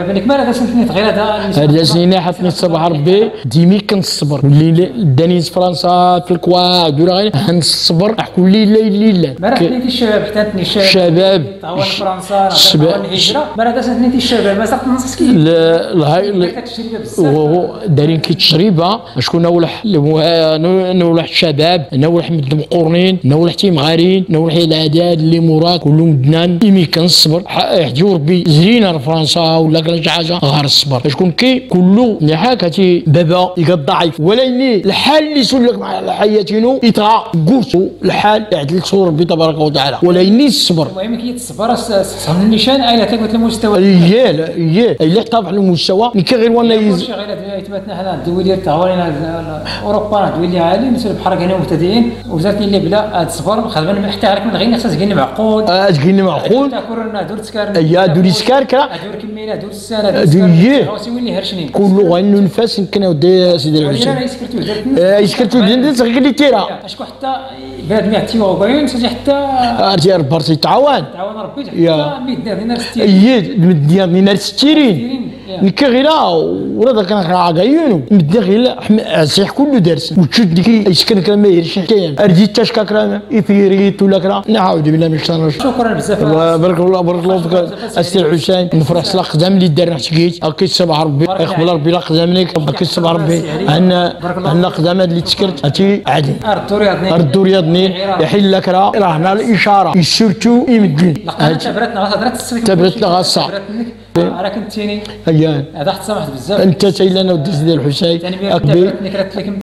بالك ما هذا سنتني غير هذا
هذا سنين حطني الصباح ربي ديمي كنصبر واللي داني فرنسا في الكواعد ولا غير هنصبر كل ليله ليله
ما راه تنيتي الشباب حتى تني الشباب
الشباب
طوال فرنسا طوال الهجره ما راه تنيتي الشباب ما صافي نصك
لا لا وهو دايرين كي تجربه شكون نولح نولح الشباب نولح من المقرنين نولح تيمغارين نولح العداد اللي موراك كلهم مدنان ديمي كنصبر يحجو ربي زرينا فرنسا ولا شي حاجه غير الصبر شكون كي كله نحاك هاتي بابا يقد ضعيف ولكن الحال اللي سولك مع حياتينو يطغى قوتو الحال يعدل صور ربي تبارك وتعالى ولكن الصبر
المهم كي تصبر صحن النيشان اين تقبت المستوى
اييه لا اييه الا طابع المستوى نكا غير وانا
يز غير يتباتنا حنا الدول ديال التعاون اوروبا الدول اللي عالي مثل بحال هنا مبتدئين وزارتي اللي بلا تصبر خدمه حتى عليك من غير خاص تقني معقول
اه تقني معقول
تاكل دور تسكار
يا دور تسكار كرا
دور كمينه دور السنه
اييه
ويولي هرشنين
كله غنو نفاس يمكن ودي سيدي الحسين
انا يسكرتو
اه يسكرتو درت غير اللي تيرا
شكون حتى بلاد ميعتي وباين حتى
ارتي ربارتي تعاون
تعاون ربي حتى ميدنا دينا ستين
اييه مدينا دينا ستين نكا غير ولا ذاك انا كاينو مدي غير الصيح كله دارس وتشد ديك يسكن كلام ما يريش حكايه ارجي تاشكا كلام يفيريت ولا كلام نعاود بالله من الشر
شكرا بزاف
بارك الله بارك الله فيك السي الحسين نفرح سلا قدام اللي دارنا حكيت اكيد صباح ربي يقبل ربي لا قدامك اكيد صباح ربي عندنا عندنا قدام اللي تسكرت هاتي عادي
ردوا رياضني
ردوا رياضني يحل لك راه هنا الاشاره يسرتو يمدن تبرتنا غاصه
راه كنتيني
ايان
هذا حتى سمحت بزاف
انت سيلنا ودي سيدي الحسين
اكبر